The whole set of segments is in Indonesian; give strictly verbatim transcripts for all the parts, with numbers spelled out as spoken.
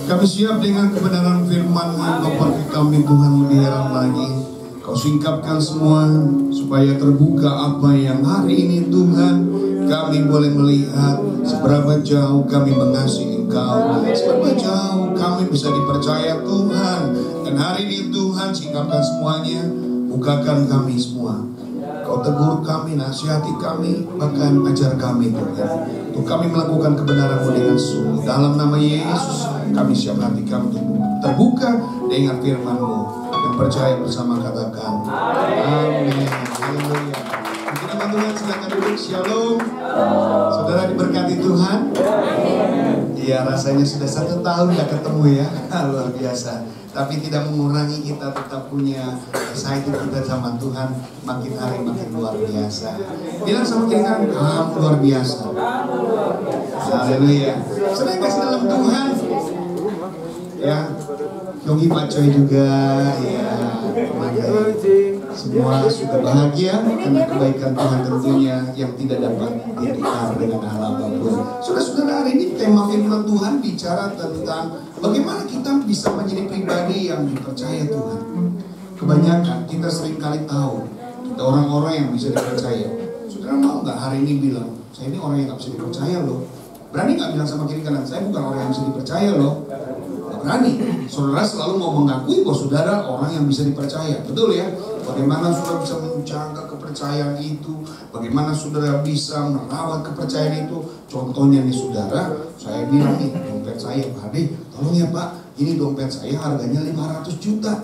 Kami siap dengan kebenaran firman-Mu. Kau pakai kami Tuhan lebih heran lagi. Kau singkapkan semua supaya terbuka apa yang hari ini Tuhan kami boleh melihat seberapa jauh kami mengasihi Engkau, seberapa jauh kami bisa dipercaya Tuhan. Dan hari ini Tuhan singkapkan semuanya, bukakan kami semua. Kau tegur kami, nasihati kami, bahkan ajar kami Tuhan, untuk kami melakukan kebenaran-Mu dengan sungguh. Dalam nama Yesus kami siap hati kami terbuka dengan firman-Mu. Yang percaya bersama katakan amin. Haleluya. Mungkin nama Tuhan silakan duduk. Shalom. Saudara diberkati Tuhan. Iya, rasanya sudah satu tahun gak ketemu ya. Luar biasa. Tapi tidak mengurangi kita tetap punya excited kita sama Tuhan. Makin hari makin luar biasa. Bilang sama kita, kamu luar biasa. Haleluya. Saudara kasih dalam Tuhan. Ya, Yogi Pak Coy juga, ya, semua sudah bahagia karena kebaikan Tuhan tentunya yang tidak dapat ditukar dengan hal apapun. Saudara-saudara, hari ini tema firman Tuhan bicara tentang bagaimana kita bisa menjadi pribadi yang dipercaya Tuhan. Kebanyakan kita seringkali tahu kita orang-orang yang bisa dipercaya. Saudara mau nggak hari ini bilang, saya ini orang yang nggak bisa dipercaya loh. Berani nggak bilang sama kiri kanan, saya bukan orang yang bisa dipercaya loh. Berani. Saudara selalu mau mengakui bahwa saudara orang yang bisa dipercaya. Betul ya? Bagaimana saudara bisa menjaga kepercayaan itu? Bagaimana saudara bisa merawat kepercayaan itu? Contohnya nih saudara, saya bilang nih, dompet saya, Pak Ade, tolong ya Pak, ini dompet saya harganya lima ratus juta.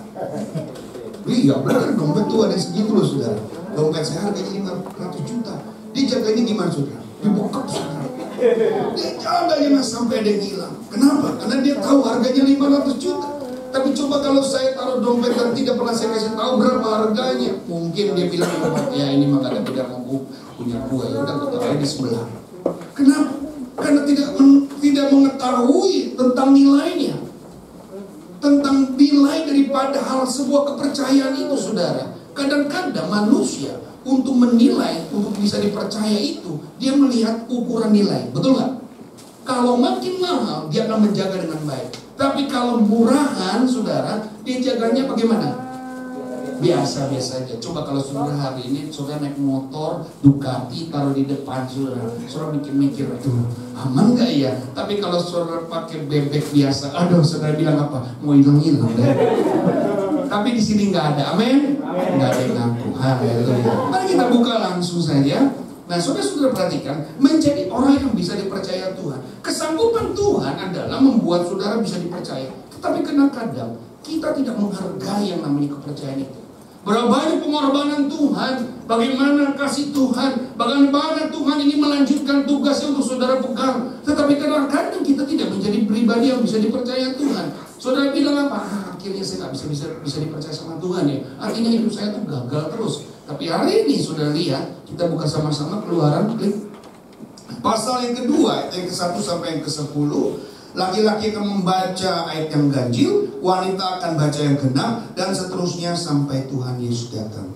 Iya benar, dompet tuh ada segitu loh saudara. Dompet saya harganya lima ratus juta. Dijaganya gimana saudara? Dibokap saudara. Dia jaga jangan sampai ada yang hilang. Kenapa? Karena dia tahu harganya lima ratus juta. Tapi coba kalau saya taruh dompet dan tidak pernah saya kasih tahu berapa harganya, mungkin dia bilang, ya ini mah kadang tidak mau punya gua, ya udah ketawain di sebelah. Kenapa? Karena tidak men, tidak mengetahui tentang nilainya, tentang nilai daripada hal sebuah kepercayaan itu, saudara. Kadang-kadang manusia untuk menilai, untuk bisa dipercaya itu, dia melihat ukuran nilai, betul nggak? Kalau makin mahal, dia akan menjaga dengan baik. Tapi kalau murahan, saudara, dia jaganya bagaimana? Biasa-biasa aja. Coba kalau saudara hari ini, saudara naik motor Ducati, taruh di depan saudara, saudara mikir-mikir, aduh, aman nggak ya? Tapi kalau saudara pakai bebek biasa, aduh, saudara bilang apa? Mau hilang-hilang deh. Tapi di sini nggak ada, amin? Nggak ada yang ngaku. Haleluya. Mari kita buka langsung saja. Nah, saudara-saudara perhatikan, menjadi orang yang bisa dipercaya Tuhan. Kesanggupan Tuhan adalah membuat saudara bisa dipercaya. Tetapi kadang-kadang kita tidak menghargai yang namanya kepercayaan itu. Berapa banyak pengorbanan Tuhan, bagaimana kasih Tuhan, bagaimana Tuhan ini melanjutkan tugasnya untuk saudara pegang. Tetapi kadang-kadang kita tidak menjadi pribadi yang bisa dipercaya Tuhan. Saudara bilang apa? Ah, akhirnya saya nggak bisa, bisa bisa dipercaya sama Tuhan ya. Artinya hidup saya tuh gagal terus. Tapi hari ini sudah lihat, kita buka sama-sama Keluaran, klik. Pasal yang kedua, ayat yang ke satu sampai yang ke sepuluh. Laki-laki akan membaca ayat yang ganjil, wanita akan baca yang genap, dan seterusnya sampai Tuhan Yesus datang.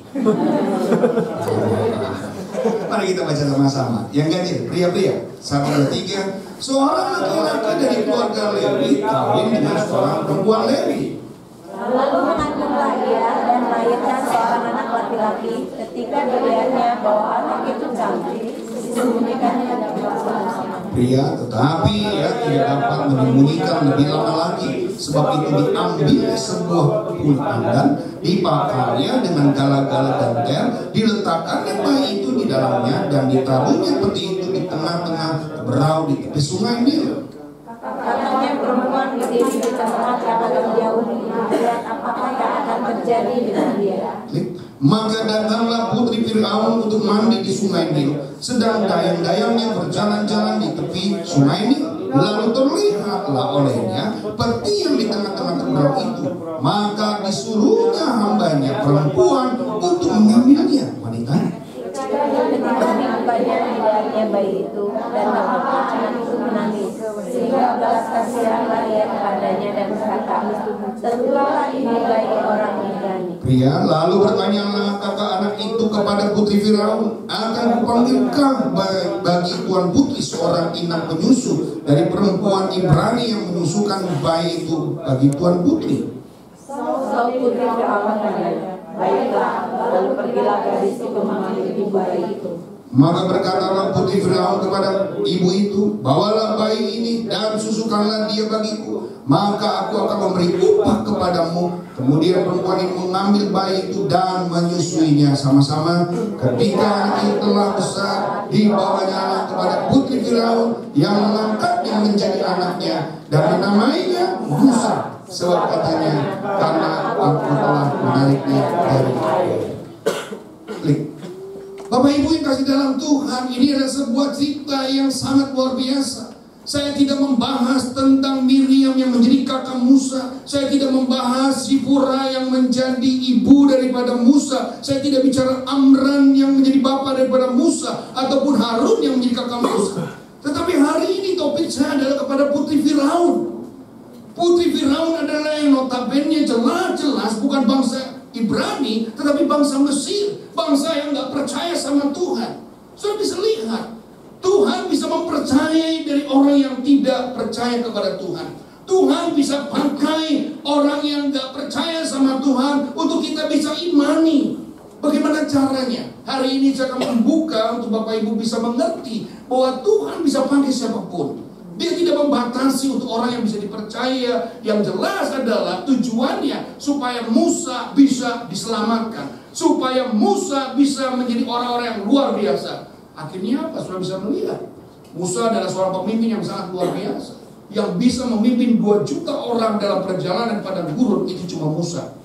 Mari kita baca sama-sama. Yang ganjil, pria-pria. Satu, dua, tiga. Seorang laki-laki dari keluarga Lewi kawin dengan seorang perempuan Lewi. Lalu mengandunglah ia dan melahirkan seorang anak laki-laki. Ketika dilihatnya bahwa anak itu cantik, disembunyikannya dalam manusia. Pria tetapi ya tidak dapat menyembunyikan lebih lama lagi, sebab itu diambil sebuah kulit pandan, dipakarnya dengan gala-gala dan ter, diletakkannya bayi itu di dalamnya dan ditaruhnya peti itu di tengah-tengah berau di tepi sungai Nil. Katanya perempuan berdiri di tempat yang agak jauh melihat apakah yang akan terjadi dengan dia. Maka datanglah putri Fir'aun untuk mandi di sungai Nil, sedang dayang-dayangnya berjalan-jalan di tepi sungai Nil. Lalu terlihatlah olehnya peti yang di tengah-tengah berau itu. Maka disuruhnya hambanya perempuan untuk mengambilnya. Wanita Ketika dibukanya dilihatnya bayi itu dan mengapa anak itu menangis, sehingga belas kasihanlah ia kepadanya dan berkata, tentulah ini bayi orang Ibrani. Pria lalu bertanyalah kakak anak itu kepada putri Firaun, akan kupanggilkan bagi tuan putri seorang inang penyusu dari perempuan Ibrani yang menyusukan bayi itu bagi tuan putri. Saul putri Firaun katanya, baiklah, lalu pergilah gadis itu mengambil ibu bayi itu. Maka berkatalah putri Firaun kepada ibu itu, bawalah bayi ini dan susukanlah dia bagiku, maka aku akan memberi upah kepadamu. Kemudian perempuan ini mengambil bayi itu dan menyusuinya sama-sama. Ketika anak itu telah besar, dibawanya anak kepada putri Firaun yang mengangkatnya menjadi anaknya dan menamainya Musa, sebab katanya, karena aku telah menariknya dari klik. Bapak Ibu yang kasih dalam Tuhan, ini adalah sebuah cerita yang sangat luar biasa. Saya tidak membahas tentang Miriam yang menjadi kakak Musa. Saya tidak membahas Zipora yang menjadi ibu daripada Musa. Saya tidak bicara Amran yang menjadi bapak daripada Musa, ataupun Harun yang menjadi kakak Musa. Tetapi hari ini topik saya adalah kepada putri Firaun. Putri Firaun adalah yang notabene jelas-jelas bukan bangsa Ibrani, tetapi bangsa Mesir, bangsa yang gak percaya sama Tuhan. Sudah bisa lihat, Tuhan bisa mempercayai dari orang yang tidak percaya kepada Tuhan. Tuhan bisa pakai orang yang gak percaya sama Tuhan untuk kita bisa imani. Bagaimana caranya? Hari ini saya akan membuka untuk Bapak Ibu bisa mengerti bahwa Tuhan bisa pakai siapapun. Dia tidak membatasi untuk orang yang bisa dipercaya. Yang jelas adalah tujuannya supaya Musa bisa diselamatkan, supaya Musa bisa menjadi orang-orang yang luar biasa. Akhirnya apa? Sudah bisa melihat Musa adalah seorang pemimpin yang sangat luar biasa, yang bisa memimpin dua juta orang dalam perjalanan padang gurun. Itu cuma Musa.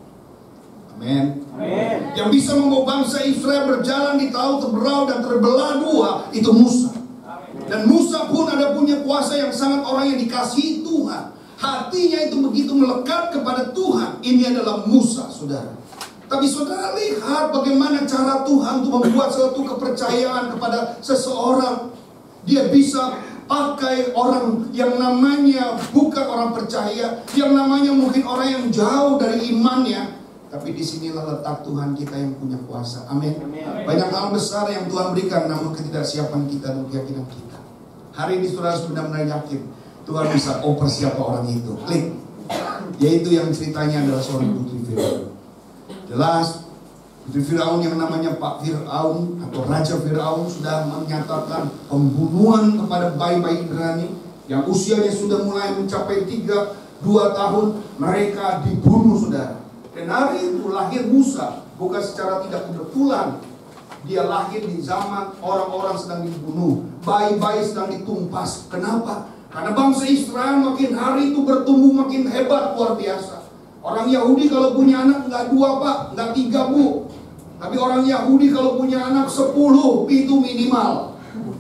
Amin. Amin. Yang bisa membawa bangsa Israel berjalan di laut terbelah dan terbelah dua, itu Musa. Dan Musa pun ada punya kuasa yang sangat, orang yang dikasihi Tuhan. Hatinya itu begitu melekat kepada Tuhan. Ini adalah Musa, saudara. Tapi saudara lihat bagaimana cara Tuhan untuk membuat suatu kepercayaan kepada seseorang. Dia bisa pakai orang yang namanya bukan orang percaya, yang namanya mungkin orang yang jauh dari imannya. Tapi disinilah letak Tuhan kita yang punya kuasa. Amin. Banyak hal besar yang Tuhan berikan, namun ketidaksiapan kita dan keyakinan kita. Hari ini saudara benar-benar yakin Tuhan bisa oper siapa orang itu. Klik. Yaitu yang ceritanya adalah seorang putri Firaun. Jelas putri Firaun yang namanya Pak Firaun atau Raja Firaun sudah menyatakan pembunuhan kepada bayi-bayi Ibrani yang usianya sudah mulai mencapai tiga dua tahun. Mereka dibunuh, saudara. Dan hari itu lahir Musa bukan secara tidak kebetulan. Dia lahir di zaman orang-orang sedang dibunuh, bayi-bayi sedang ditumpas. Kenapa? Karena bangsa Israel makin hari itu bertumbuh makin hebat, luar biasa. Orang Yahudi kalau punya anak nggak dua pak, nggak tiga bu. Tapi orang Yahudi kalau punya anak sepuluh, itu minimal.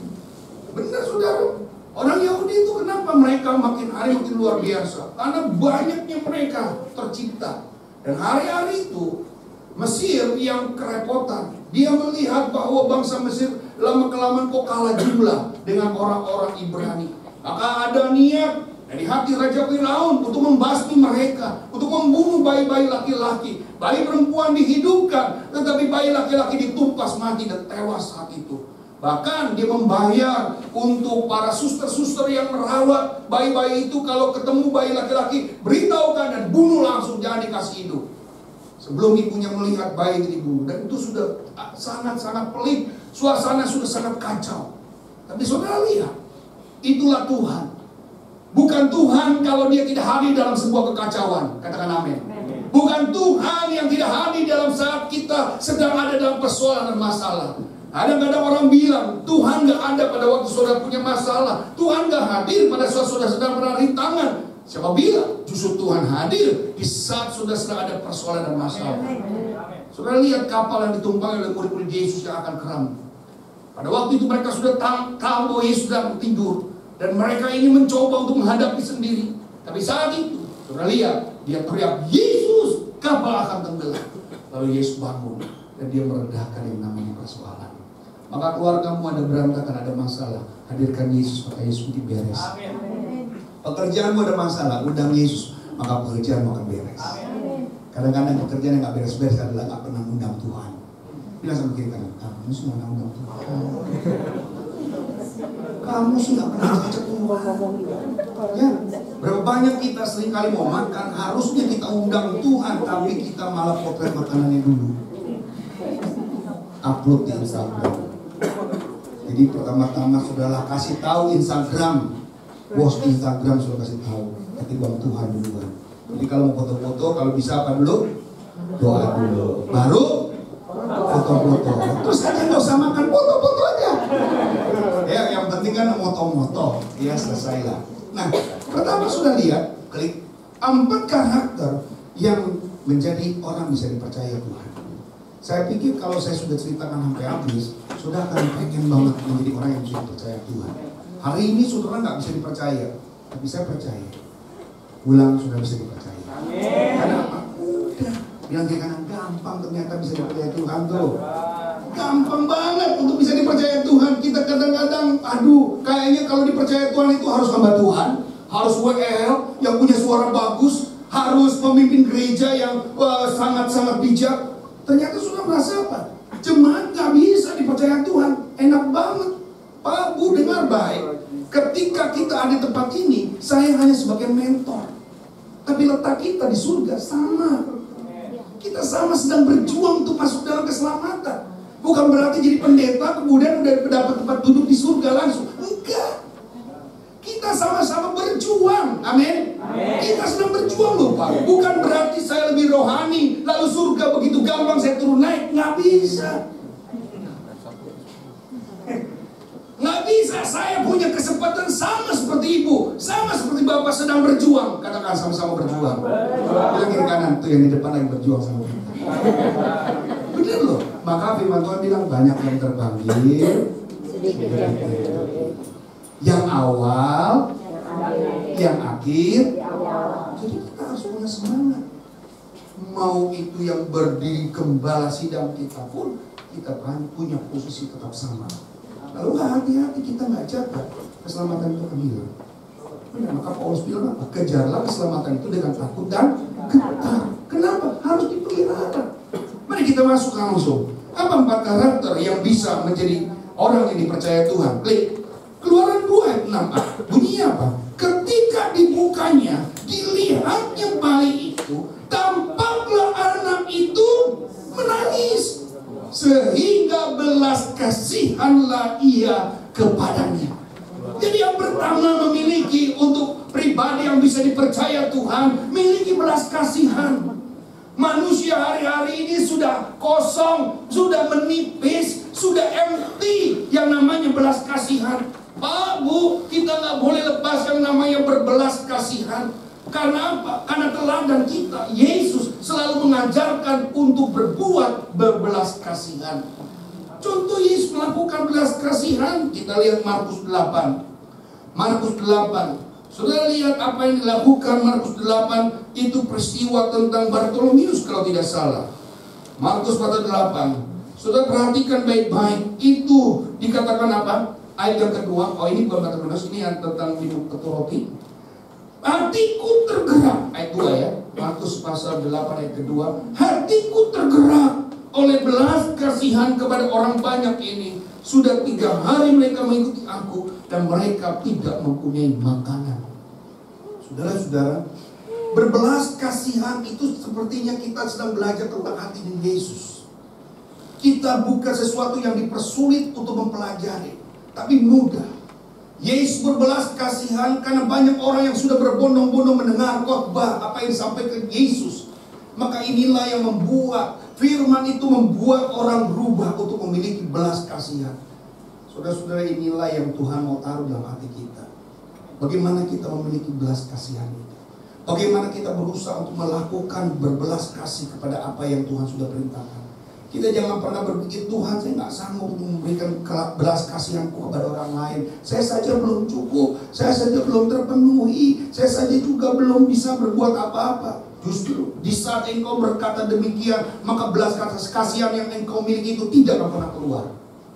Benar saudara? Orang Yahudi itu kenapa mereka makin hari makin luar biasa? Karena banyaknya mereka tercipta. Dan hari-hari itu Mesir yang kerepotan. Dia melihat bahwa bangsa Mesir lama-kelamaan kok kalah jumlah dengan orang-orang Ibrani. Maka ada niat dari hati Raja Firaun untuk membasmi mereka, untuk membunuh bayi-bayi laki-laki. Bayi perempuan dihidupkan, tetapi bayi laki-laki ditumpas mati dan tewas saat itu. Bahkan dia membayar untuk para suster-suster yang merawat bayi-bayi itu. Kalau ketemu bayi laki-laki, beritahukan dan bunuh langsung, jangan dikasih hidup. Sebelum ibunya melihat bayi itu dibunuh. Dan itu sudah sangat-sangat pelik. Suasana sudah sangat kacau. Tapi saudara lihat, itulah Tuhan. Bukan Tuhan kalau dia tidak hadir dalam sebuah kekacauan. Katakan amin. Bukan Tuhan yang tidak hadir dalam saat kita sedang ada dalam persoalan dan masalah. Kadang-kadang orang bilang Tuhan gak ada pada waktu saudara punya masalah. Tuhan gak hadir pada saat saudara sedang menarik tangan. Siapa bilang? Justru Tuhan hadir di saat saudara sedang ada persoalan dan masalah. Saudara lihat kapal yang ditumpangi oleh murid-murid Yesus yang akan keram. Pada waktu itu mereka sudah tahu bahwa Yesus sedang tidur. Dan mereka ini mencoba untuk menghadapi sendiri. Tapi saat itu saudara lihat, dia teriak, Yesus, kapal akan tenggelam. Lalu Yesus bangun dan dia meredakan yang namanya persoalan. Maka keluargamu ada berantakan, ada masalah, hadirkan Yesus, maka Yesus diberes. Pekerjaanmu ada masalah, undang Yesus, maka pekerjaanmu akan beres. Kadang-kadang pekerjaan yang gak beres-beres adalah gak pernah undang Tuhan. Bilang sama kiri kanan, kamu sih nggak undang Tuhan. Kamu sih nggak pernah ajak Tuhan. Ya, berapa banyak kita seringkali mau makan, harusnya kita undang Tuhan, tapi kita malah potret makanannya dulu. Upload di Instagram. Jadi pertama-tama sudahlah kasih tahu Instagram, bos Instagram sudah kasih tahu, ketimbang Tuhan duluan. Jadi kalau mau foto-foto, kalau bisa apa dulu? Doa dulu, baru foto-foto. Terus aja nggak usah makan, foto-foto aja. Ya, yang penting kan moto-moto, ya selesai lah. Nah, pertama sudah lihat, klik empat karakter yang menjadi orang bisa dipercaya Tuhan. Saya pikir kalau saya sudah ceritakan sampai habis, sudah akan pengen banget menjadi orang yang bisa dipercaya Tuhan. Hari ini saudara nggak bisa dipercaya, tapi saya percaya. Ulang sudah bisa dipercaya. Karena apa? Udah. Bilang ke kanan, gampang ternyata bisa dipercaya Tuhan tuh. Gampang banget untuk bisa dipercaya Tuhan. Kita kadang-kadang, aduh, kayaknya kalau dipercaya Tuhan itu harus hamba Tuhan, harus W L yang punya suara bagus, harus pemimpin gereja yang uh, sangat-sangat bijak. Ternyata sudah merasa apa? Jemaat gak bisa dipercaya Tuhan. Enak banget. Pak Bu dengar baik. Ketika kita ada di tempat ini, saya hanya sebagai mentor. Tapi letak kita di surga sama. Kita sama sedang berjuang untuk masuk dalam keselamatan. Bukan berarti jadi pendeta kemudian udah dapat tempat duduk di surga langsung. Enggak. Kita sama-sama berjuang. Amin. Kita sedang berjuang loh Pak. Bukan berarti saya lebih rohani, lalu surga begitu gampang saya turun naik. Nggak bisa. Nggak bisa. Saya punya kesempatan sama seperti ibu, sama seperti bapak sedang berjuang. Katakan sama-sama berjuang. Bilang kiri kanan tuh yang di depan lagi berjuang sama kita. Bener loh. Maka firman Tuhan bilang banyak yang terpanggil, sedikit yang terpilih. Yang awal, yang akhir. Jadi kita harus punya semangat. Mau itu yang berdiri gembala sidang kita pun, kita punya posisi tetap sama. Lalu nggak hati-hati, kita nggak jaga keselamatan itu hilang. Benar, maka Paulus bilang apa? Kejarlah keselamatan itu dengan takut dan gentar. Kenapa? Harus dipelihara. Mari kita masuk langsung. Apa empat karakter yang bisa menjadi orang yang dipercaya Tuhan? Klik. Keluaran dua ayat enam a. Bunyinya apa? Ketika dibukanya, dilihatnya bayi itu, tampaklah anak itu menangis, sehingga belas kasihanlah ia kepadanya. Jadi yang pertama memiliki untuk pribadi yang bisa dipercaya Tuhan, miliki belas kasihan. Manusia hari-hari ini sudah kosong, sudah menipis, sudah empty yang namanya belas kasihan. Pak Bu, kita nggak boleh lepas yang namanya berbelas kasihan. Karena apa? Karena teladan kita, Yesus selalu mengajarkan untuk berbuat berbelas kasihan. Contoh Yesus melakukan belas kasihan, kita lihat Markus delapan. Markus delapan. Saudara lihat apa yang dilakukan Markus delapan, itu peristiwa tentang Bartolomeus kalau tidak salah. Markus pasal delapan. Saudara perhatikan baik-baik, itu dikatakan apa? Ayat yang kedua, oh ini bukan Bartolomeus, ini yang tentang minum ketua roti. Hatiku tergerak, ayat dua ya, Markus pasal delapan ayat kedua. Hatiku tergerak oleh belas kasihan kepada orang banyak ini. Sudah tiga hari mereka mengikuti aku dan mereka tidak mempunyai makanan. Saudara-saudara, berbelas kasihan itu sepertinya kita sedang belajar tentang hati Yesus. Kita bukan sesuatu yang dipersulit untuk mempelajari, tapi mudah. Yesus berbelas kasihan karena banyak orang yang sudah berbondong-bondong mendengar khotbah apa yang disampaikan Yesus. Maka inilah yang membuat firman itu membuat orang berubah untuk memiliki belas kasihan. Saudara-saudara, inilah yang Tuhan mau taruh dalam hati kita. Bagaimana kita memiliki belas kasihan itu? Bagaimana kita berusaha untuk melakukan berbelas kasih kepada apa yang Tuhan sudah perintahkan? Kita jangan pernah berpikir, Tuhan saya nggak sanggup untuk memberikan belas kasihanku kepada orang lain. Saya saja belum cukup, saya saja belum terpenuhi, saya saja juga belum bisa berbuat apa-apa. Justru di saat engkau berkata demikian, maka belas kasihan yang engkau miliki itu tidak akan pernah keluar.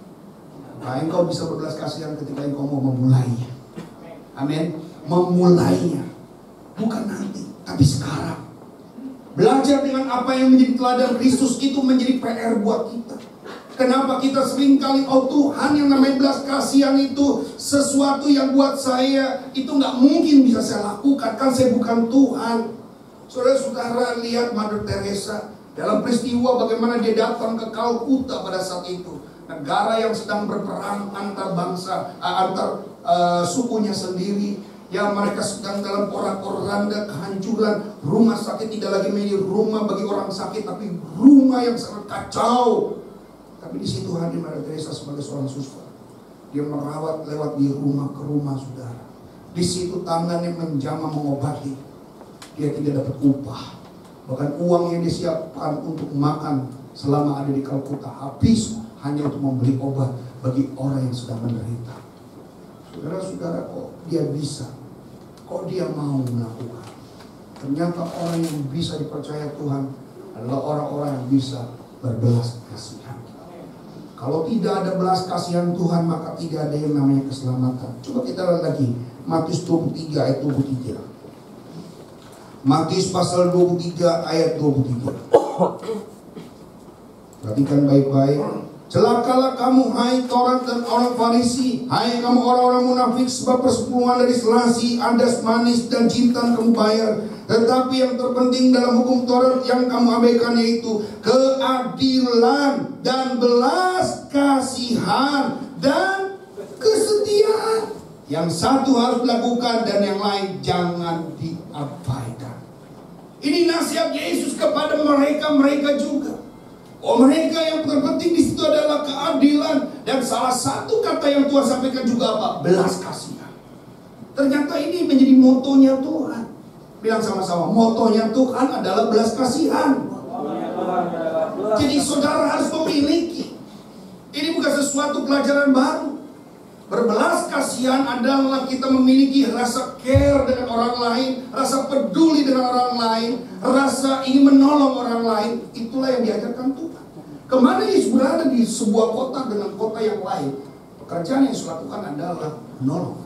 Nah, engkau bisa berbelas kasihan ketika engkau mau memulainya. Amin. Memulainya, bukan nanti, tapi sekarang. Belajar dengan apa yang menjadi teladan Kristus itu menjadi P R buat kita. Kenapa kita seringkali, oh Tuhan, yang namanya belas kasihan itu sesuatu yang buat saya itu nggak mungkin bisa saya lakukan, kan saya bukan Tuhan. Saudara-saudara, lihat Mother Teresa dalam peristiwa bagaimana dia datang ke Kalkuta pada saat itu, negara yang sedang berperang antar bangsa, antar uh, sukunya sendiri. Ya, mereka sedang dalam porak-poranda kehancuran. Rumah sakit tidak lagi menjadi rumah bagi orang sakit, tapi rumah yang sangat kacau. Tapi di situ hadir Mother Teresa sebagai seorang suster. Dia merawat lewat di rumah ke rumah, saudara. Di situ tangannya menjamah mengobati. Dia tidak dapat upah. Bahkan uang yang disiapkan untuk makan selama ada di Kalkuta habis hanya untuk membeli obat bagi orang yang sedang menderita. Saudara-saudara, kok dia bisa? Kok dia mau melakukan? Ternyata orang yang bisa dipercaya Tuhan adalah orang-orang yang bisa berbelas kasihan. Kalau tidak ada belas kasihan Tuhan, maka tidak ada yang namanya keselamatan. Coba kita lihat lagi Matius dua puluh tiga ayat dua puluh tiga. Matius pasal dua puluh tiga ayat dua puluh tiga. Perhatikan baik-baik. Celakalah kamu, hai Taurat dan orang Farisi, hai kamu orang-orang munafik, sebab persepuluhan dari selasi, adas manis dan jintan kamu bayar. Tetapi yang terpenting dalam hukum Taurat yang kamu abaikan yaitu keadilan dan belas kasihan dan kesetiaan. Yang satu harus dilakukan dan yang lain jangan diabaikan. Ini nasihat Yesus kepada mereka-mereka juga. Oh, mereka yang terpenting di situ adalah keadilan, dan salah satu kata yang Tuhan sampaikan juga apa? Belas kasihan. Ternyata ini menjadi motonya Tuhan. Bilang sama-sama, motonya Tuhan adalah belas kasihan. Jadi saudara harus memiliki. Ini bukan sesuatu pelajaran baru. Berbelas kasihan adalah kita memiliki rasa care dengan orang lain, rasa peduli dengan orang lain, rasa ingin menolong orang lain. Itulah yang diajarkan Tuhan. Kemana Yesus berada di sebuah kota dengan kota yang lain, pekerjaan yang Yesus lakukan adalah menolong.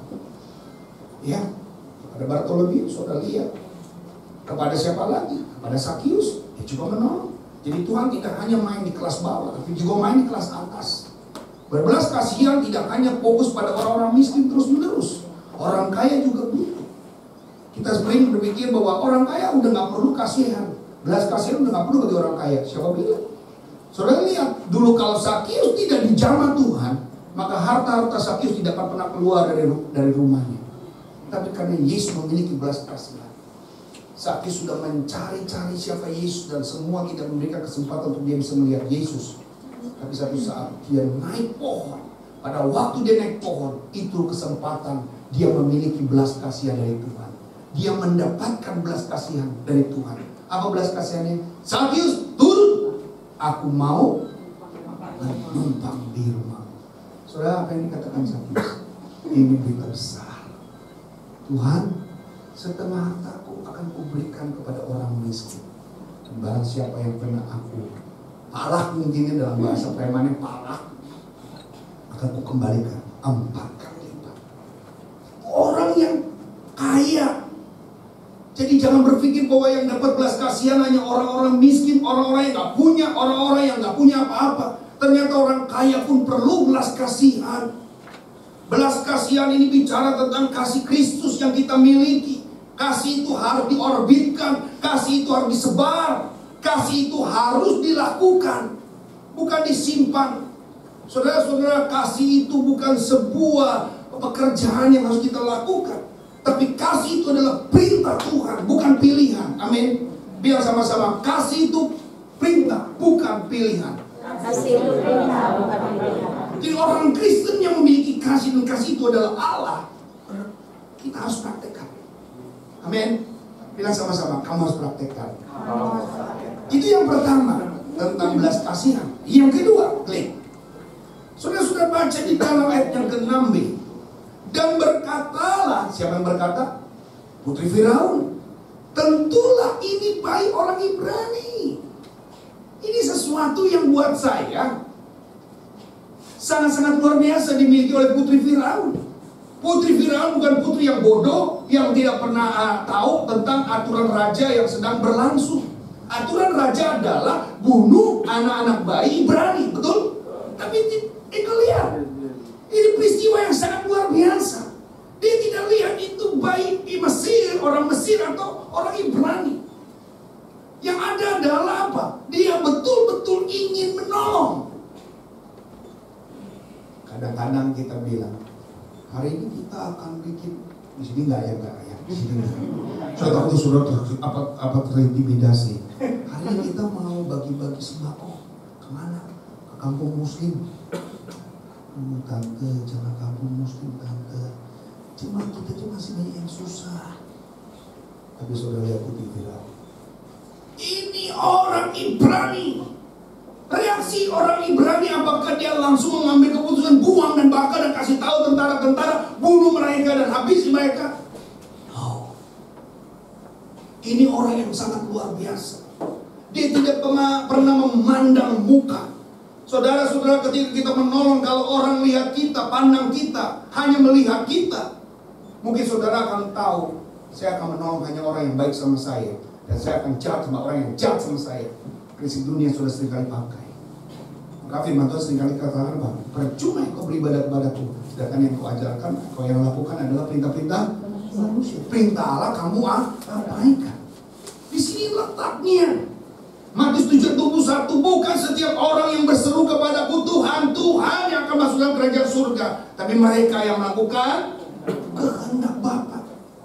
Ya, ada Bartolomeus, saudara lihat. Kepada siapa lagi? Kepada Sakius, dia juga menolong. Jadi Tuhan tidak hanya main di kelas bawah, tapi juga main di kelas atas. Berbelas kasihan tidak hanya fokus pada orang-orang miskin terus-menerus. Orang kaya juga butuh. Kita sering berpikir bahwa orang kaya udah gak perlu kasihan. Belas kasihan udah gak perlu bagi orang kaya. Siapa bilang? Saudara lihat, dulu kalau Sakius tidak dijamah Tuhan, maka harta-harta Sakius tidak akan pernah keluar dari, dari rumahnya. Tapi karena Yesus memiliki belas kasihan, Sakius sudah mencari-cari siapa Yesus, dan semua kita memberikan kesempatan untuk dia bisa melihat Yesus. Tapi satu saat dia naik pohon. Pada waktu dia naik pohon, itu kesempatan dia memiliki belas kasihan dari Tuhan. Dia mendapatkan belas kasihan dari Tuhan. Apa belas kasihannya? Sakius, turun. Aku mau numpang di rumah. Saudara, apa yang dikatakan Sakius? Ini berita besar. Tuhan, setengah hartaku akan kuberikan kepada orang miskin. Dan barang siapa yang pernah aku palak, mungkin dalam bahasa premannya palak, akan ku kembalikan empat kali lipat. Orang yang kaya. Jadi jangan berpikir bahwa yang dapat belas kasihan hanya orang-orang miskin, orang-orang yang gak punya, orang-orang yang gak punya apa-apa. Ternyata orang kaya pun perlu belas kasihan. Belas kasihan ini bicara tentang kasih Kristus yang kita miliki. Kasih itu harus diorbitkan, kasih itu harus disebar, kasih itu harus dilakukan, bukan disimpan. Saudara-saudara, kasih itu bukan sebuah pekerjaan yang harus kita lakukan, tapi kasih itu adalah perintah Tuhan, bukan pilihan. Amin. Biar sama-sama, kasih itu perintah, bukan pilihan. Kasih itu perintah, bukan pilihan. Jadi orang Kristen yang memiliki kasih, dan kasih itu adalah Allah, kita harus praktekkan. Amin. Bilang sama-sama, kamu harus praktekkan. Itu yang pertama, tentang belas kasihan. Yang kedua, klik. Sudah sudah baca di dalam ayat yang ke enam b. Dan berkatalah, siapa yang berkata? Putri Firaun. Tentulah ini baik orang Ibrani. Ini sesuatu yang buat saya sangat-sangat luar biasa dimiliki oleh Putri Firaun. Putri Firaun bukan putri yang bodoh, yang tidak pernah uh, tahu tentang aturan raja yang sedang berlangsung. Aturan raja adalah bunuh anak-anak bayi Ibrani, betul? Tapi engkau lihat, ini peristiwa yang sangat luar biasa. Dia tidak lihat itu baik di Mesir, orang Mesir atau orang Ibrani. Yang ada adalah apa? Dia betul-betul ingin menolong. Kadang-kadang kita bilang, hari ini kita akan bikin, di sini nggak ya, nggak ya, di sini nggak. Saya takut sudah ter, apa apa terintimidasi. Hari ini kita mau bagi-bagi sembako kemana? Ke kampung Muslim. Oh, tante, jangan kampung Muslim, tante. Cuma kita tuh masih banyak yang susah. Tapi saudara lihat putih viral. Ini orang Ibrani. Reaksi orang Ibrani, apakah dia langsung mengambil keputusan buang dan bakar dan kasih tahu tentara-tentara bunuh mereka dan habis mereka? Oh, ini orang yang sangat luar biasa. Dia tidak pernah, pernah memandang muka. Saudara-saudara, ketika kita menolong, kalau orang lihat kita, pandang kita, hanya melihat kita, mungkin saudara akan tahu, saya akan menolong hanya orang yang baik sama saya, dan saya akan jahat sama orang yang jahat sama saya. Prinsip dunia sudah seringkali pakai. Maka firman Tuhan seringkali katakan bahwa percuma kau beribadah kepadaku, sedangkan yang kau ajarkan, kau yang lakukan adalah perintah-perintah manusia. Perintah Allah kamu abaikan. Di sini letaknya. Matius tujuh dua puluh satu, bukan setiap orang yang berseru kepadaku Tuhan, Tuhan yang akan masuk dalam kerajaan surga, tapi mereka yang melakukan kehendak Bapa.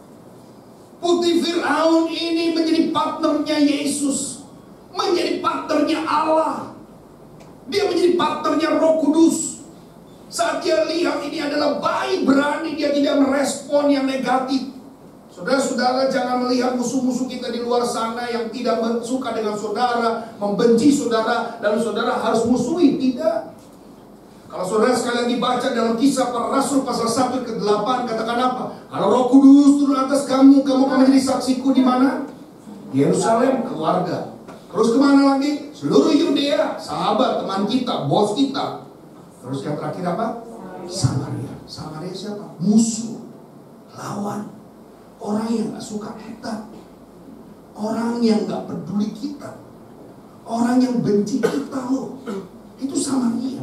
Putri Firaun ini menjadi partnernya Yesus, menjadi partnernya Allah. Dia menjadi partnernya Roh Kudus. Saat dia lihat ini adalah baik, berani, dia tidak merespon yang negatif. Saudara-saudara, jangan melihat musuh-musuh kita di luar sana yang tidak suka dengan saudara, membenci saudara, dan saudara harus musuhi. Tidak. Kalau saudara sekali lagi baca dalam Kisah Para Rasul pasal satu ke delapan, katakan apa? Kalau Roh Kudus turun atas kamu, kamu akan menjadi saksiku di mana? Di Yerusalem, keluarga. Terus kemana lagi? Seluruh Yudea, sahabat, teman kita, bos kita. Terus yang terakhir apa? Samaria. Samaria siapa? Musuh, lawan, orang yang gak suka kita, orang yang gak peduli kita, orang yang benci kita loh. Itu Samaria.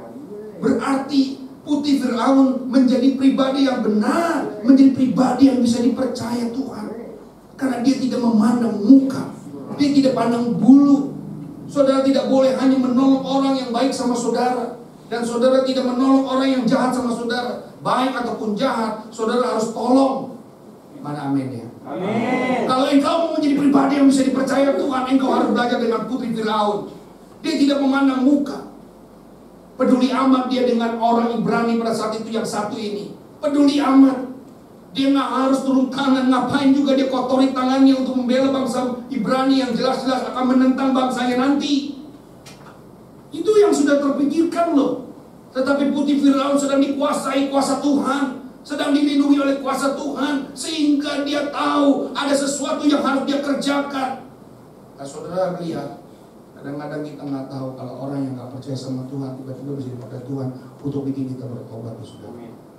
Berarti Putri Firaun menjadi pribadi yang benar, menjadi pribadi yang bisa dipercaya Tuhan, karena dia tidak memandang muka, dia tidak pandang bulu. Saudara tidak boleh hanya menolong orang yang baik sama saudara, dan saudara tidak menolong orang yang jahat sama saudara. Baik ataupun jahat, saudara harus tolong. Mana amin ya? Amin. Kalau engkau mau menjadi pribadi yang bisa dipercaya Tuhan, engkau harus belajar dengan Putri Firaun. Dia tidak memandang muka. Peduli amat dia dengan orang Ibrani pada saat itu yang satu ini. Peduli amat. Dia nggak harus turun tangan, ngapain juga dia kotori tangannya untuk membela bangsa Ibrani yang jelas-jelas akan menentang bangsanya nanti. Itu yang sudah terpikirkan loh. Tetapi Putri Firaun sedang dikuasai kuasa Tuhan, sedang dilindungi oleh kuasa Tuhan, sehingga dia tahu ada sesuatu yang harus dia kerjakan. Nah, saudara lihat, kadang-kadang kita nggak tahu kalau orang yang nggak percaya sama Tuhan tiba-tiba bisa dipakai Tuhan untuk bikin kita bertobat, saudara.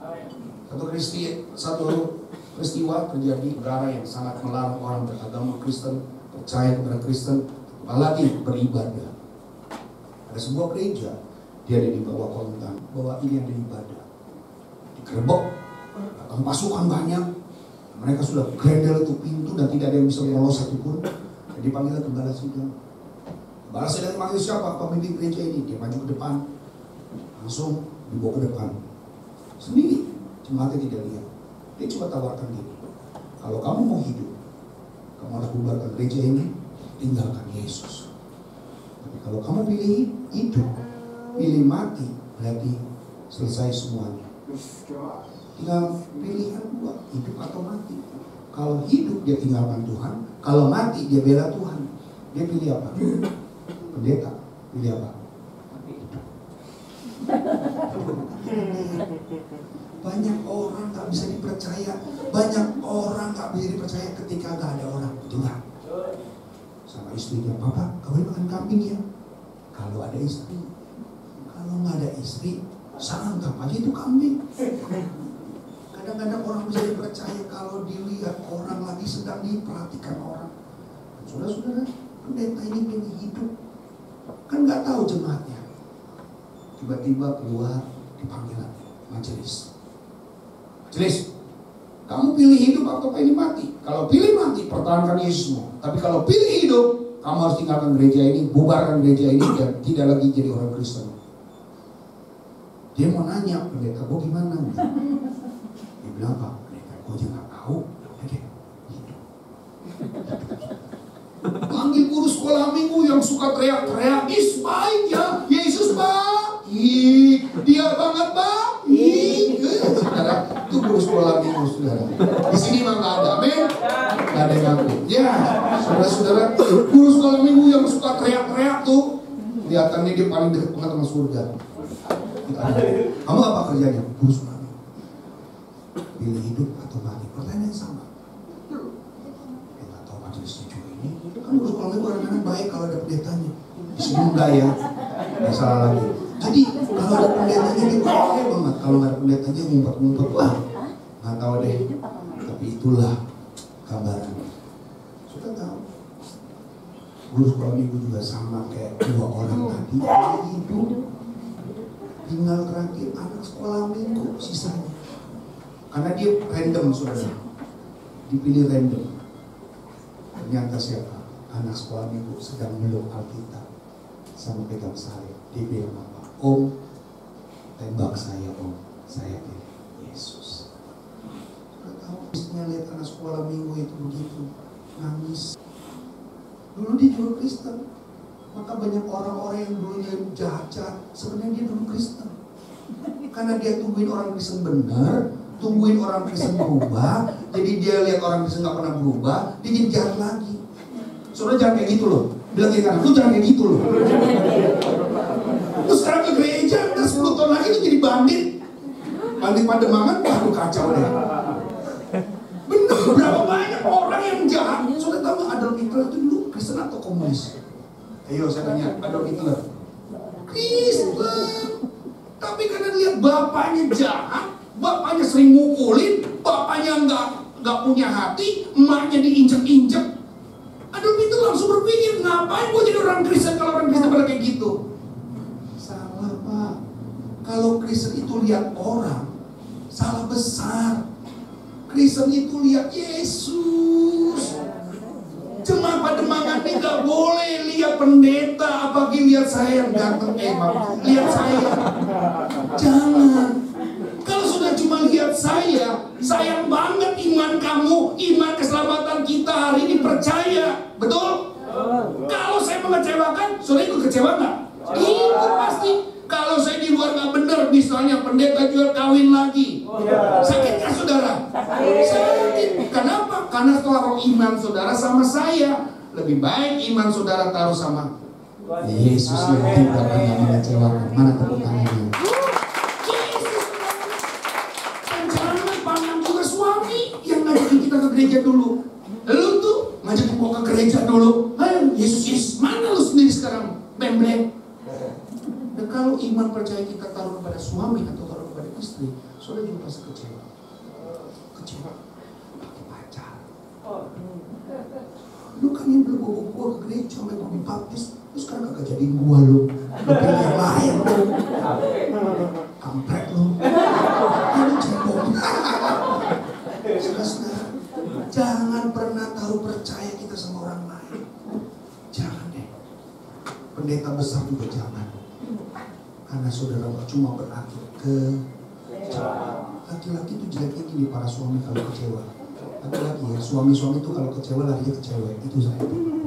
Satu peristiwa, satu peristiwa terjadi negara yang sangat melarang orang beragama Kristen, percaya kepada Kristen, apalagi beribadah. Ada sebuah gereja, dia ada di bawah konten bahwa ini ada ibadah, dikerebek, datang pasukan banyak, mereka sudah grendel itu pintu dan tidak ada yang bisa lolos satupun. Jadi panggilnya gembala sidang. Gembala sidang manggil siapa? Pemimpin gereja ini. Dia maju ke depan, langsung dibawa ke depan sendiri. Jemaatnya tidak lihat. Dia coba tawarkan gini, kalau kamu mau hidup, kamu harus bubarkan gereja ini, tinggalkan Yesus. Tapi kalau kamu pilih hidup, pilih mati, berarti selesai semuanya. Tinggal pilihan dua, hidup atau mati. Kalau hidup dia tinggalkan Tuhan, kalau mati dia bela Tuhan. Dia pilih apa? Pendeta. Pilih apa? Hidup. Banyak orang gak bisa dipercaya, banyak orang gak bisa dipercaya ketika gak ada orang. Betul gak? Sama istrinya, Papa, kau makan kambing ya? Kalau ada istri, kalau gak ada istri, sangkap aja itu kambing. Kadang-kadang orang bisa dipercaya kalau dilihat orang lagi sedang diperhatikan orang. Saudara-saudara, pendeta ini pilih hidup, kan gak tahu jemaatnya. Tiba-tiba keluar, dipanggil lagi, majelis. Majelis, kamu pilih hidup atau pilih mati? Kalau pilih mati, pertahankan Yesusmu. Tapi kalau pilih hidup, kamu harus tinggalkan gereja ini, bubarkan gereja ini, dan tidak lagi jadi orang Kristen. Dia mau nanya, pendeta, gue gimana? Dia bilang, Pak, pendeta, gue aja gak tahu. Oke, hidup. Panggil guru sekolah minggu yang suka teriak-teriak, is baik ya, Yesus baik, dia banget baik. Saudara, itu guru sekolah minggu, saudara. Di sini mah nggak ada, amin. Nggak ada yang ngaku. Ya, saudara-saudara, guru sekolah minggu yang suka teriak-teriak tuh, kelihatannya dia paling dekat banget sama surga. Kamu apa kerjanya? Guru sekolah minggu. Pilih hidup atau mati? Pertanyaan sama. Dia nggak tahu majelisnya juga ini. Kan guru sekolah minggu kadang-kadang baik kalau ada pendetanya. Di sini enggak ya, nggak salah lagi. Jadi kalau ada pendetanya itu oke banget. Kalau nggak ada pendetanya ngumpet-ngumpet, wah nggak tahu deh. Tapi itulah gambarannya. Sudah tahu. Guru sekolah minggu juga sama kayak dua orang tadi hidup. Tinggal terakhir anak sekolah minggu sisanya. Karena dia random, saudara. Dipilih random. Ternyata siapa? Anak sekolah minggu sedang meluk Alkitab sama pegang salib. Dia bilang apa? Om, tembak saya om. Saya pilih Yesus. Sudah tahu, bisnya lihat anak sekolah minggu itu begitu nangis. Dulu dia juga Kristen. Maka banyak orang-orang yang dulunya jahat-jahat, sebenarnya dia dulu Kristen. Karena dia tungguin orang Kristen benar, tungguin orang Kristen berubah, jadi dia lihat orang Kristen gak pernah berubah, dia jadi jahat lagi. Saudara jangan kayak gitu loh. Bilang kayak kanan, lu jangan kayak gitu loh. Terus sekarang ke gereja, ntar sepuluh tahun lagi lu jadi bandit. Bandit Pademangan, waduh kacau deh. Bener, berapa banyak orang yang jahat. Saudara tahu gak Adolf Hitler itu dulu Kristen atau komunis? Ayo saya tanya, Adolf Hitler Kristen. Tapi karena lihat bapaknya jahat, bapaknya sering mukulin, bapaknya nggak nggak punya hati, emaknya diinjek-injek, Adolf Hitler langsung berpikir, ngapain gue jadi orang Kristen kalau orang Kristen pada kayak gitu? Salah Pak. Kalau Kristen itu lihat orang, salah besar. Kristen itu lihat Yesus. Jemaat Pademangan ini gak boleh lihat pendeta, apalagi lihat saya yang ganteng, eh maaf, lihat saya. Jangan. Kalau sudah cuma lihat saya, sayang banget iman kamu, iman keselamatan kita hari ini percaya, betul? Kalau saya mengecewakan, saudara ikut kecewa nggak? Ikut pasti. Kalau saya di luar nggak benar, misalnya pendeta jual kawin lagi, sakit nggak saudara? Sakit. Kenapa? Karena taruh iman saudara sama saya. Lebih baik iman saudara taruh sama Yesus yang tidak pernah mengecewakan. Mana tepuk tangannya? Yesus. Dan jangan pandang juga suami yang ngajakin kita ke gereja dulu. Lu tuh ngajakin gua ke gereja dulu. Ayo Yesus, Yesus. Mana lu sendiri sekarang? Bemblem. Dan kalau iman percaya kita taruh kepada suami atau taruh kepada istri, saudara juga pasti kecewa. Kecewa pakai pacar. Lu kan yang belum bawa gua ke gereja, sampai gua dibaptis, terus sekarang kagak jadiin gua lu. Lu pilih yang lain lu. Kampret lu. Lu cebong. Saudara, jangan pernah taruh percaya kita sama orang lain. Jangan deh. Pendeta besar juga jangan. Karena saudara cuma berakhir kecewa. Laki-laki itu jeleknya gini, para suami kalau kecewa. Laki-laki ya, suami-suami itu kalau kecewa larinya ke cewek. Itu saya.